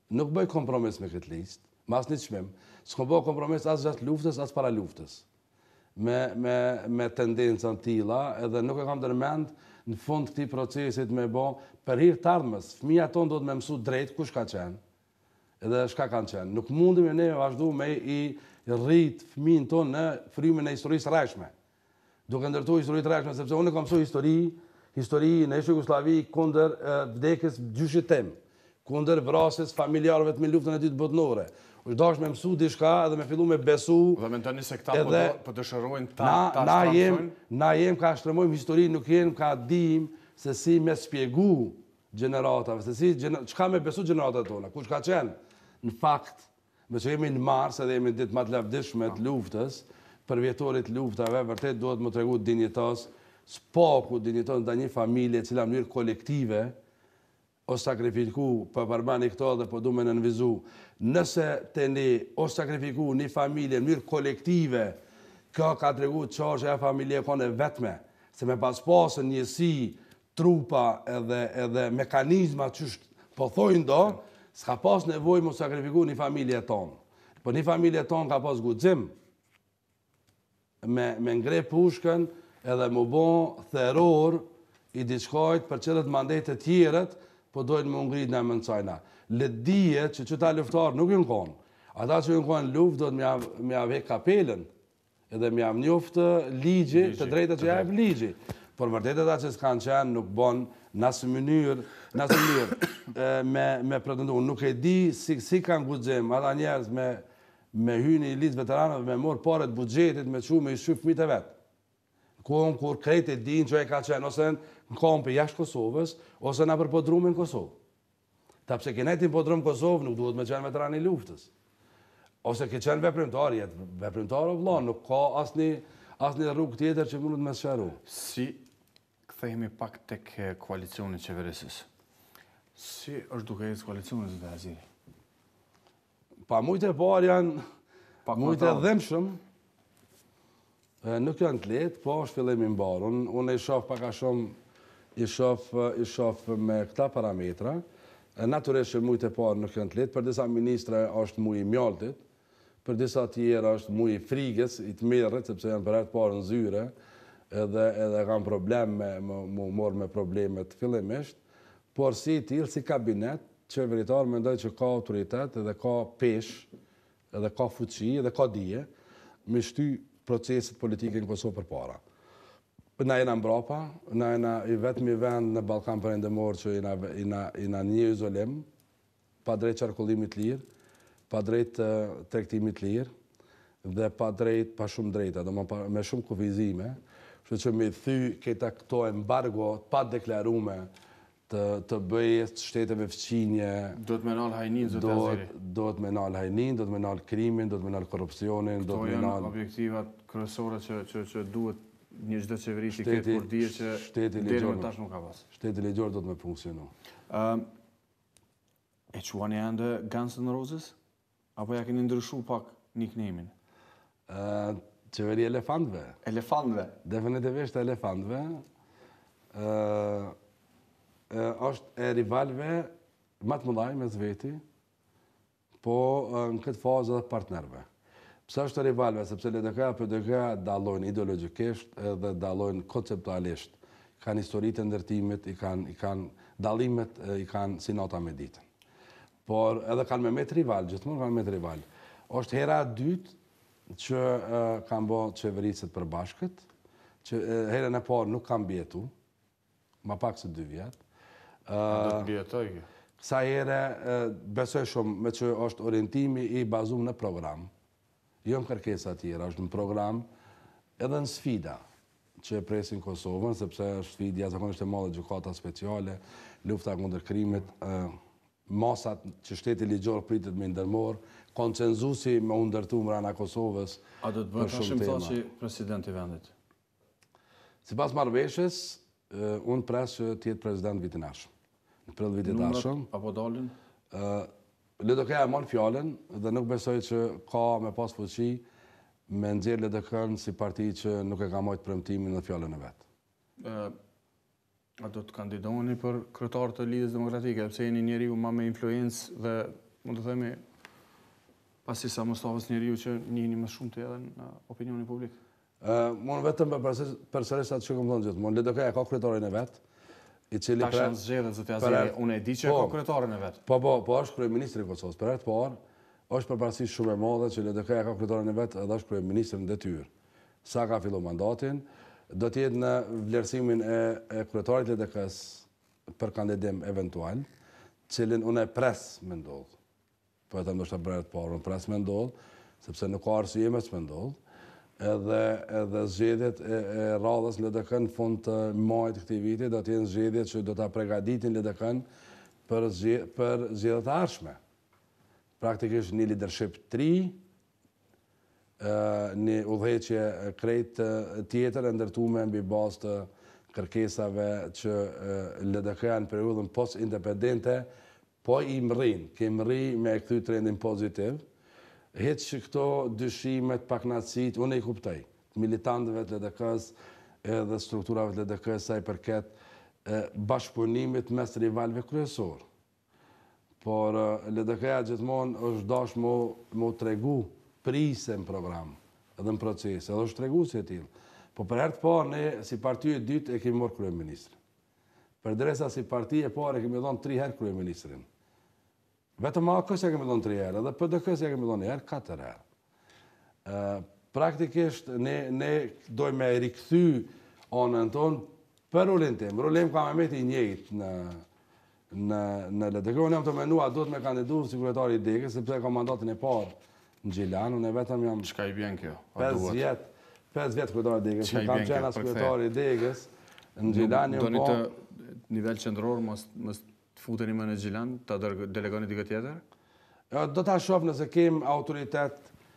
nuk bëj kompromis me këtë listë, me asnjë çmim. S'kam bëj kompromis as gjatë luftës, as para luftës. Me, me, me tendencën tilla, edhe nuk e kam dërmend në fund këtij procesit me bë për hir të ardhmës. Fëmijët tonë do të më mësu drejt kush ka qenë, edhe shka kanë qenë. Nuk mundemi ne vazhdu me i rrit fëmijën tonë në frymën e historisë rreshme. Duke ndërtuar histori të rreshme, sepse unë kam mësuar histori, histori në Jugosllavi kundër vdekjes gjyshit tim, kundër vrasjes familjarëve të me luftën e dytë botërore. U dash me mësu diçka edhe me fillu me besu. Dhe mendoni se këta po, po dëshirojnë ta ta na jem, na jem ka shtrëmojmë histori, nuk jem ka dim se si me spjegu gjeneratave, se si çka me besu gjeneratat tona, kush ka qenë. Në fakt, me që jemi në mars edhe jemi ditë më të lavdishme të luftës, për vjetorit luftave, vërtet duhet më tregu dinjitas, spaku dinjitas nda një familje cila në mënyrë kolektive, o sakrifiku për përmani këto dhe po du me në nënvizu. Nëse të një o sakrifiku një familje në mënyrë kolektive, kjo ka të regu qarë që e familje kone vetme, se me pas pasën njësi, trupa edhe, edhe mekanizma që po thojnë do, s'ka pas nevoj më sakrifiku një familje tonë. Po një familje tonë ka pas guxim me, me ngre pushkën edhe më bon theror i diçkajt për qëllet mandet të tjerët, po dojnë më ngrit në mëncajna. Ledije që qëta luftarë nuk jënë konë. Ata që jënë konë luft, do të me avek kapelen, edhe me avë njoftë ligji, të drejta që javë ligji. Por vërtet ata që s'kanë qenë nuk bon nësë mënyrë, nësë mënyrë me, me pretendu. Nuk e di si, si kanë guxim, ata njerëz me, me hyni i listë veteranëve, me morë paret buxhetit, me që me i shyfë fëmijët e vetë. Kohën kur krejt e din që e ka qenë, ose në kampi jashtë Kosovës, ose në përpodrumin Kosovë. Ta pse kinetin podrum Kosovë nuk duhet me qenë veteran i luftës. Ose ke qenë veprimtar, jetë veprimtar o vla, nuk ka asni, asni rrugë tjetër që mundet me sqaru. Si kthehemi pak tek koalicioni qeverisës. Si është duke ecë koalicioni, zëtë Aziri? Pa mujtë e parë janë mujtë e dhemshëm. Nuk janë të letë, po është fillimi mbarë. Unë, unë i shof paka shumë, i shof, i shof me këta parametra. Naturisht që mujtë e parë nuk janë të letë, për disa ministre është muj i mjaltit, për disa tjera është muj i frigës, i të merët, sepse janë për herë të parë në zyre, edhe, edhe kanë problem me, mu morë me problemet fillimisht, por si tjilë, si kabinet, qeveritar mendoj që ka autoritet, edhe ka pesh, edhe ka fuqi, edhe ka dije, me shty procesit politike në Kosovë për para. Na jena mbrapa, na jena i vetëmi vend në Ballkan Perëndimor që jena një izolim, pa drejt qarkullimit lirë, pa drejt tregtimit lirë, dhe pa drejt, pa shumë drejta, do me shumë kufizime, që që me thy këta këto embargo pa deklarume të, të bëjes të shteteve fëqinje. Do të me nalë hajnin, zëtë Aziri? Do të me nalë hajnin, do të me nalë krimin, do të me nalë korupcionin, do të me nalë... Këto janë objektivat kryesore që, që, që duhet një çdo qeveri të ketë kur dije që deri më tash nuk ka pas. Shteti ligjor do të me funksionu. Uh, e quani ende Guns N' Roses? Apo ja keni ndryshu pak nickname-in? Uh, qeveri elefantëve. Elefantëve? Definitivisht elefantëve. Uh, është e rivalve më të mëdhaj me zveti, po në këtë fazë edhe partnerve. Pse është e rivalve? Sepse L D K për D K dallojnë ideologjikisht edhe dallojnë konceptualisht. Kanë historitë e ndërtimit, i kanë, i kanë dallimet, i kanë si nota me ditën. Por edhe kanë me met rival, gjithmonë kanë me met rival. Është hera e dytë që uh, kanë bë qeverisët përbashkët, që uh, herën e parë nuk kanë bjetu, ma pak se dy vjetë. Do të bjetoj? Kësa here besoj shumë me që është orientimi i bazum në program. Jo në kërkesa tjera, është në program edhe në sfida që presin Kosovën, sepse është sfidja zakonisht e madhe gjykata speciale, lufta kundër krimit, masat që shteti ligjor pritet me ndërmor, konsenzusi me u ndërtu mbrana Kosovës. A do të bëhet Hashim Thaçi president i vendit? Sipas marrëveshjes, unë pres që të jetë president vitin arshëm. Në prill vitit arshëm. Apo dalin? L D K e mon fjalën dhe nuk besoj që ka me pas fuqi me nxjerr L D K-n si parti që nuk e ka marrë premtimin në fjalën e vet. A do të kandidoni për kryetar të Lidhjes Demokratike, pse jeni njeriu më me influencë dhe mund të themi, pasi sa Mustafës njeriu që njihni më shumë të edhe në opinionin publik? Mund vetëm për sërish atë që këmë thonë gjithë. Mund L D K-ja ka kryetarin e vetë, i cili Ta shanë zgjedhët, zëtë Aziri, unë e di që ka kryetarin e vetë. Po, po, po është kryeministri i Kosovës. Për herë të parë, është përparësi shumë e madhe që L D K-ja ka kryetarin e vetë edhe është kryeministri në detyrë. Sa ka fillu mandatin, do t'jetë në vlerësimin e kryetarit L D K-s për kandidim eventual, cilin unë e pres me ndodhë. Po e të ndoshta për herë të parë, unë pres me ndodhë, sepse nuk ka arsye me me ndodhë, edhe zgjedhjet e radhës L D K në fund të majit këtij viti do t'jenë zgjedhjet që do t'a përgatitin L D K për zgjedhjet e ardhshme. Praktikisht një leadership tri, një udhëheqje krejt tjetër e ndërtuar mbi bazë të kërkesave që L D K në periudhën post-independente po i mrrin, kemi rri me e kthy trendin pozitiv. Heq që këto dyshimet, paknatësit, unë i kuptoj, militantëve të L D K-s edhe strukturave të L D K-s sa i përket bashkëpunimit mes rivalve kryesor. Por L D K-ja gjithmonë është dash mu tregu prise në program, edhe në proces, edhe është tregu si e tillë. Po për herë të parë, ne si parti e dytë e kemi marrë kryeministrin. Përdresa si parti e parë e kemi dhënë tri herë kryeministrin. Vetëm A K-s e kemi dhënë tri herë, edhe P D K-s e kemi dhënë një herë, katër herë. Praktikisht, ne dojmë me rikthy anën tonë për rullin tim. Rullim ka me meti njëjtë në L D K. Unë jam të menua, do të me kandidu si kryetari i Degës, sepse ka mandatin e parë në Gjilan, unë e vetëm jam Çka i bjen kjo? pesë vjetë, pesë vjetë kryetari i Degës. Unë kam qenë as kryetari i Degës, në Gjilan Do një të nivel qendror, mos të futeni më në Gjilan, të delegoni dikë tjetër? Do të shoh nëse kem autoritet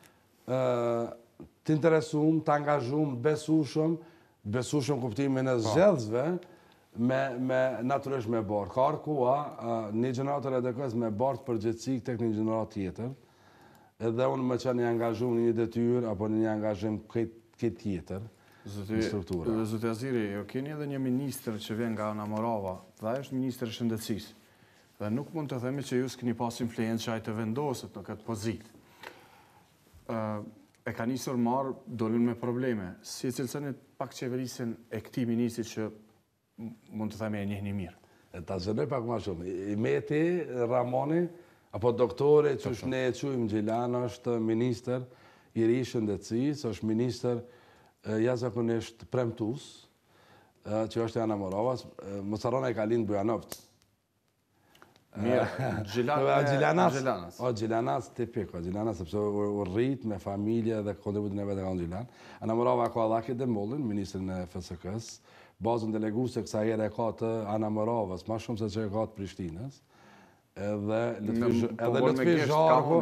të interesum, të angazhum, besushëm, besushëm kuptimin e zgjedhësve, me natyrisht me barë. Ka arkuha, një gjenerat e L D K-s me barë të përgjithësi tek një gjenerat tjetër, edhe unë më që një angazhum një detyrë, apo një angazhim këtë tjetër në struktura. Zotë Aziri, jo keni edhe një minister që vjen nga Ana Morava, dhe është minister i shëndetësisë. Dhe nuk mund të themi që ju s'keni pas influencë që ai të vendoset në këtë pozitë. E ka nisur marë, dolun me probleme. Si e cilësoni pak qeverisin e këtij ministri që mund të themi e njihni mirë? E ta zënoj pak ma shumë. I Meti Ramoni, apo doktore që është ne e quajmë Gjilan, është minister i ri shëndetësisë, është minister jashtëzakonisht premtues, që është Ana Moravas. Mos harroni ai ka lind Bujanovc. Mirë, Gjilanas. O, Gjilanas tipik, Gjilanas, sepse u rrit me familje dhe kontributin e vetë ka në Gjilan. Ana Morava ka Dhaki Demollin, ministrin e F S K-s, bazën deleguese kësa herë e ka të Ana Moravas, ma shumë se që e ka të Prishtinës, edhe Lutfi Zharku,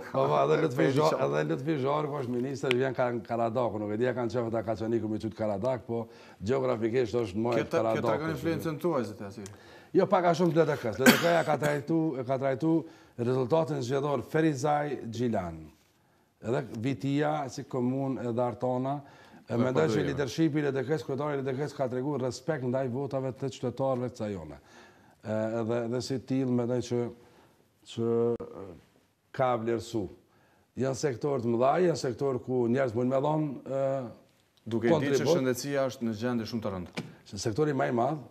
edhe Lutfi Zharku është minister, vjen Karadaku, nuk e dhja kanë qefët a Kaçaniku me qytë Karadak, po geografikisht është mojët Karadaku. Këtë tregon influencën tuaj, Zotë Aziri? Jo, paka shumë të L D K-s. L D K-ja ka trajtu rezultatin zgjedhor Ferizaj Gjilan. Edhe Vitia, si komun edhe Artona, mendoj që leadershipi L D K-s, kryetari L D K-s ka tregu respekt ndaj votave të qytetarëve të sajone. Edhe si tillë mendoj që ka vlerësu. Janë sektor të mëdhaj, janë sektor ku njerëz mund me dhonë Duke i ditë që shëndetësia është në gjendje shumë të rëndë. Sektori më i madh,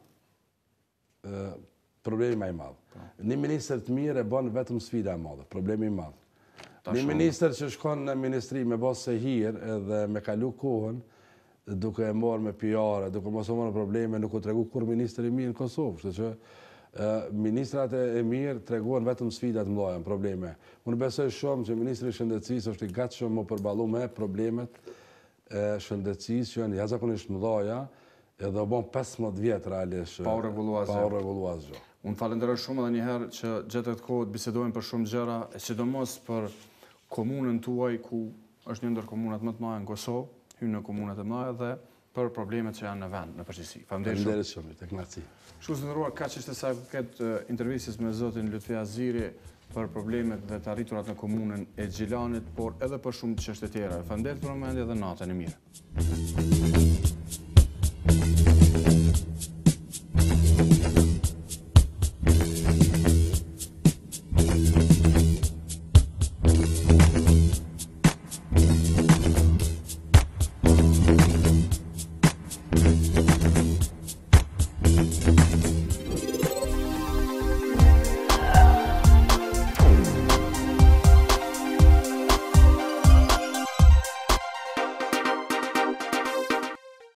problemi më i madh. Një minister të mirë e bën vetëm sfida e madhe, problemi i madh. Një minister që shkon në ministri me bos se hir edhe me kalu kohën, duke e marrë me P R, duke mos u marrë probleme, nuk u tregu kur ministri i mirë në Kosovë, kështu që ministrat e mirë treguan vetëm sfidat mëdha, probleme. Unë besoj shumë që ministri i shëndetësisë është i gatshëm më përballu me problemet e shëndetësisë që janë jashtëzakonisht mëdha, edhe o bon pesëmbëdhjetë vjetë realisht. Pa u rregulluar asgjë. Pa u rregulluar asgjë. Unë falenderoj shumë edhe një herë që gjetët kohë të bisedojmë për shumë gjëra, e sidomos për komunën tuaj ku është një ndër komunat më të mëdha në Kosovë, hyn në komunat e mëdha dhe për problemet që janë në vend në përgjithësi. Faleminderit shumë, tek kënaqësi. Kështu të nderuar, kaq ishte sa këtë intervistës me zotin Lutfi Aziri për problemet dhe të arriturat në komunën e Gjilanit, por edhe për shumë çështje tjera. Faleminderit për momentin dhe natën e mirë.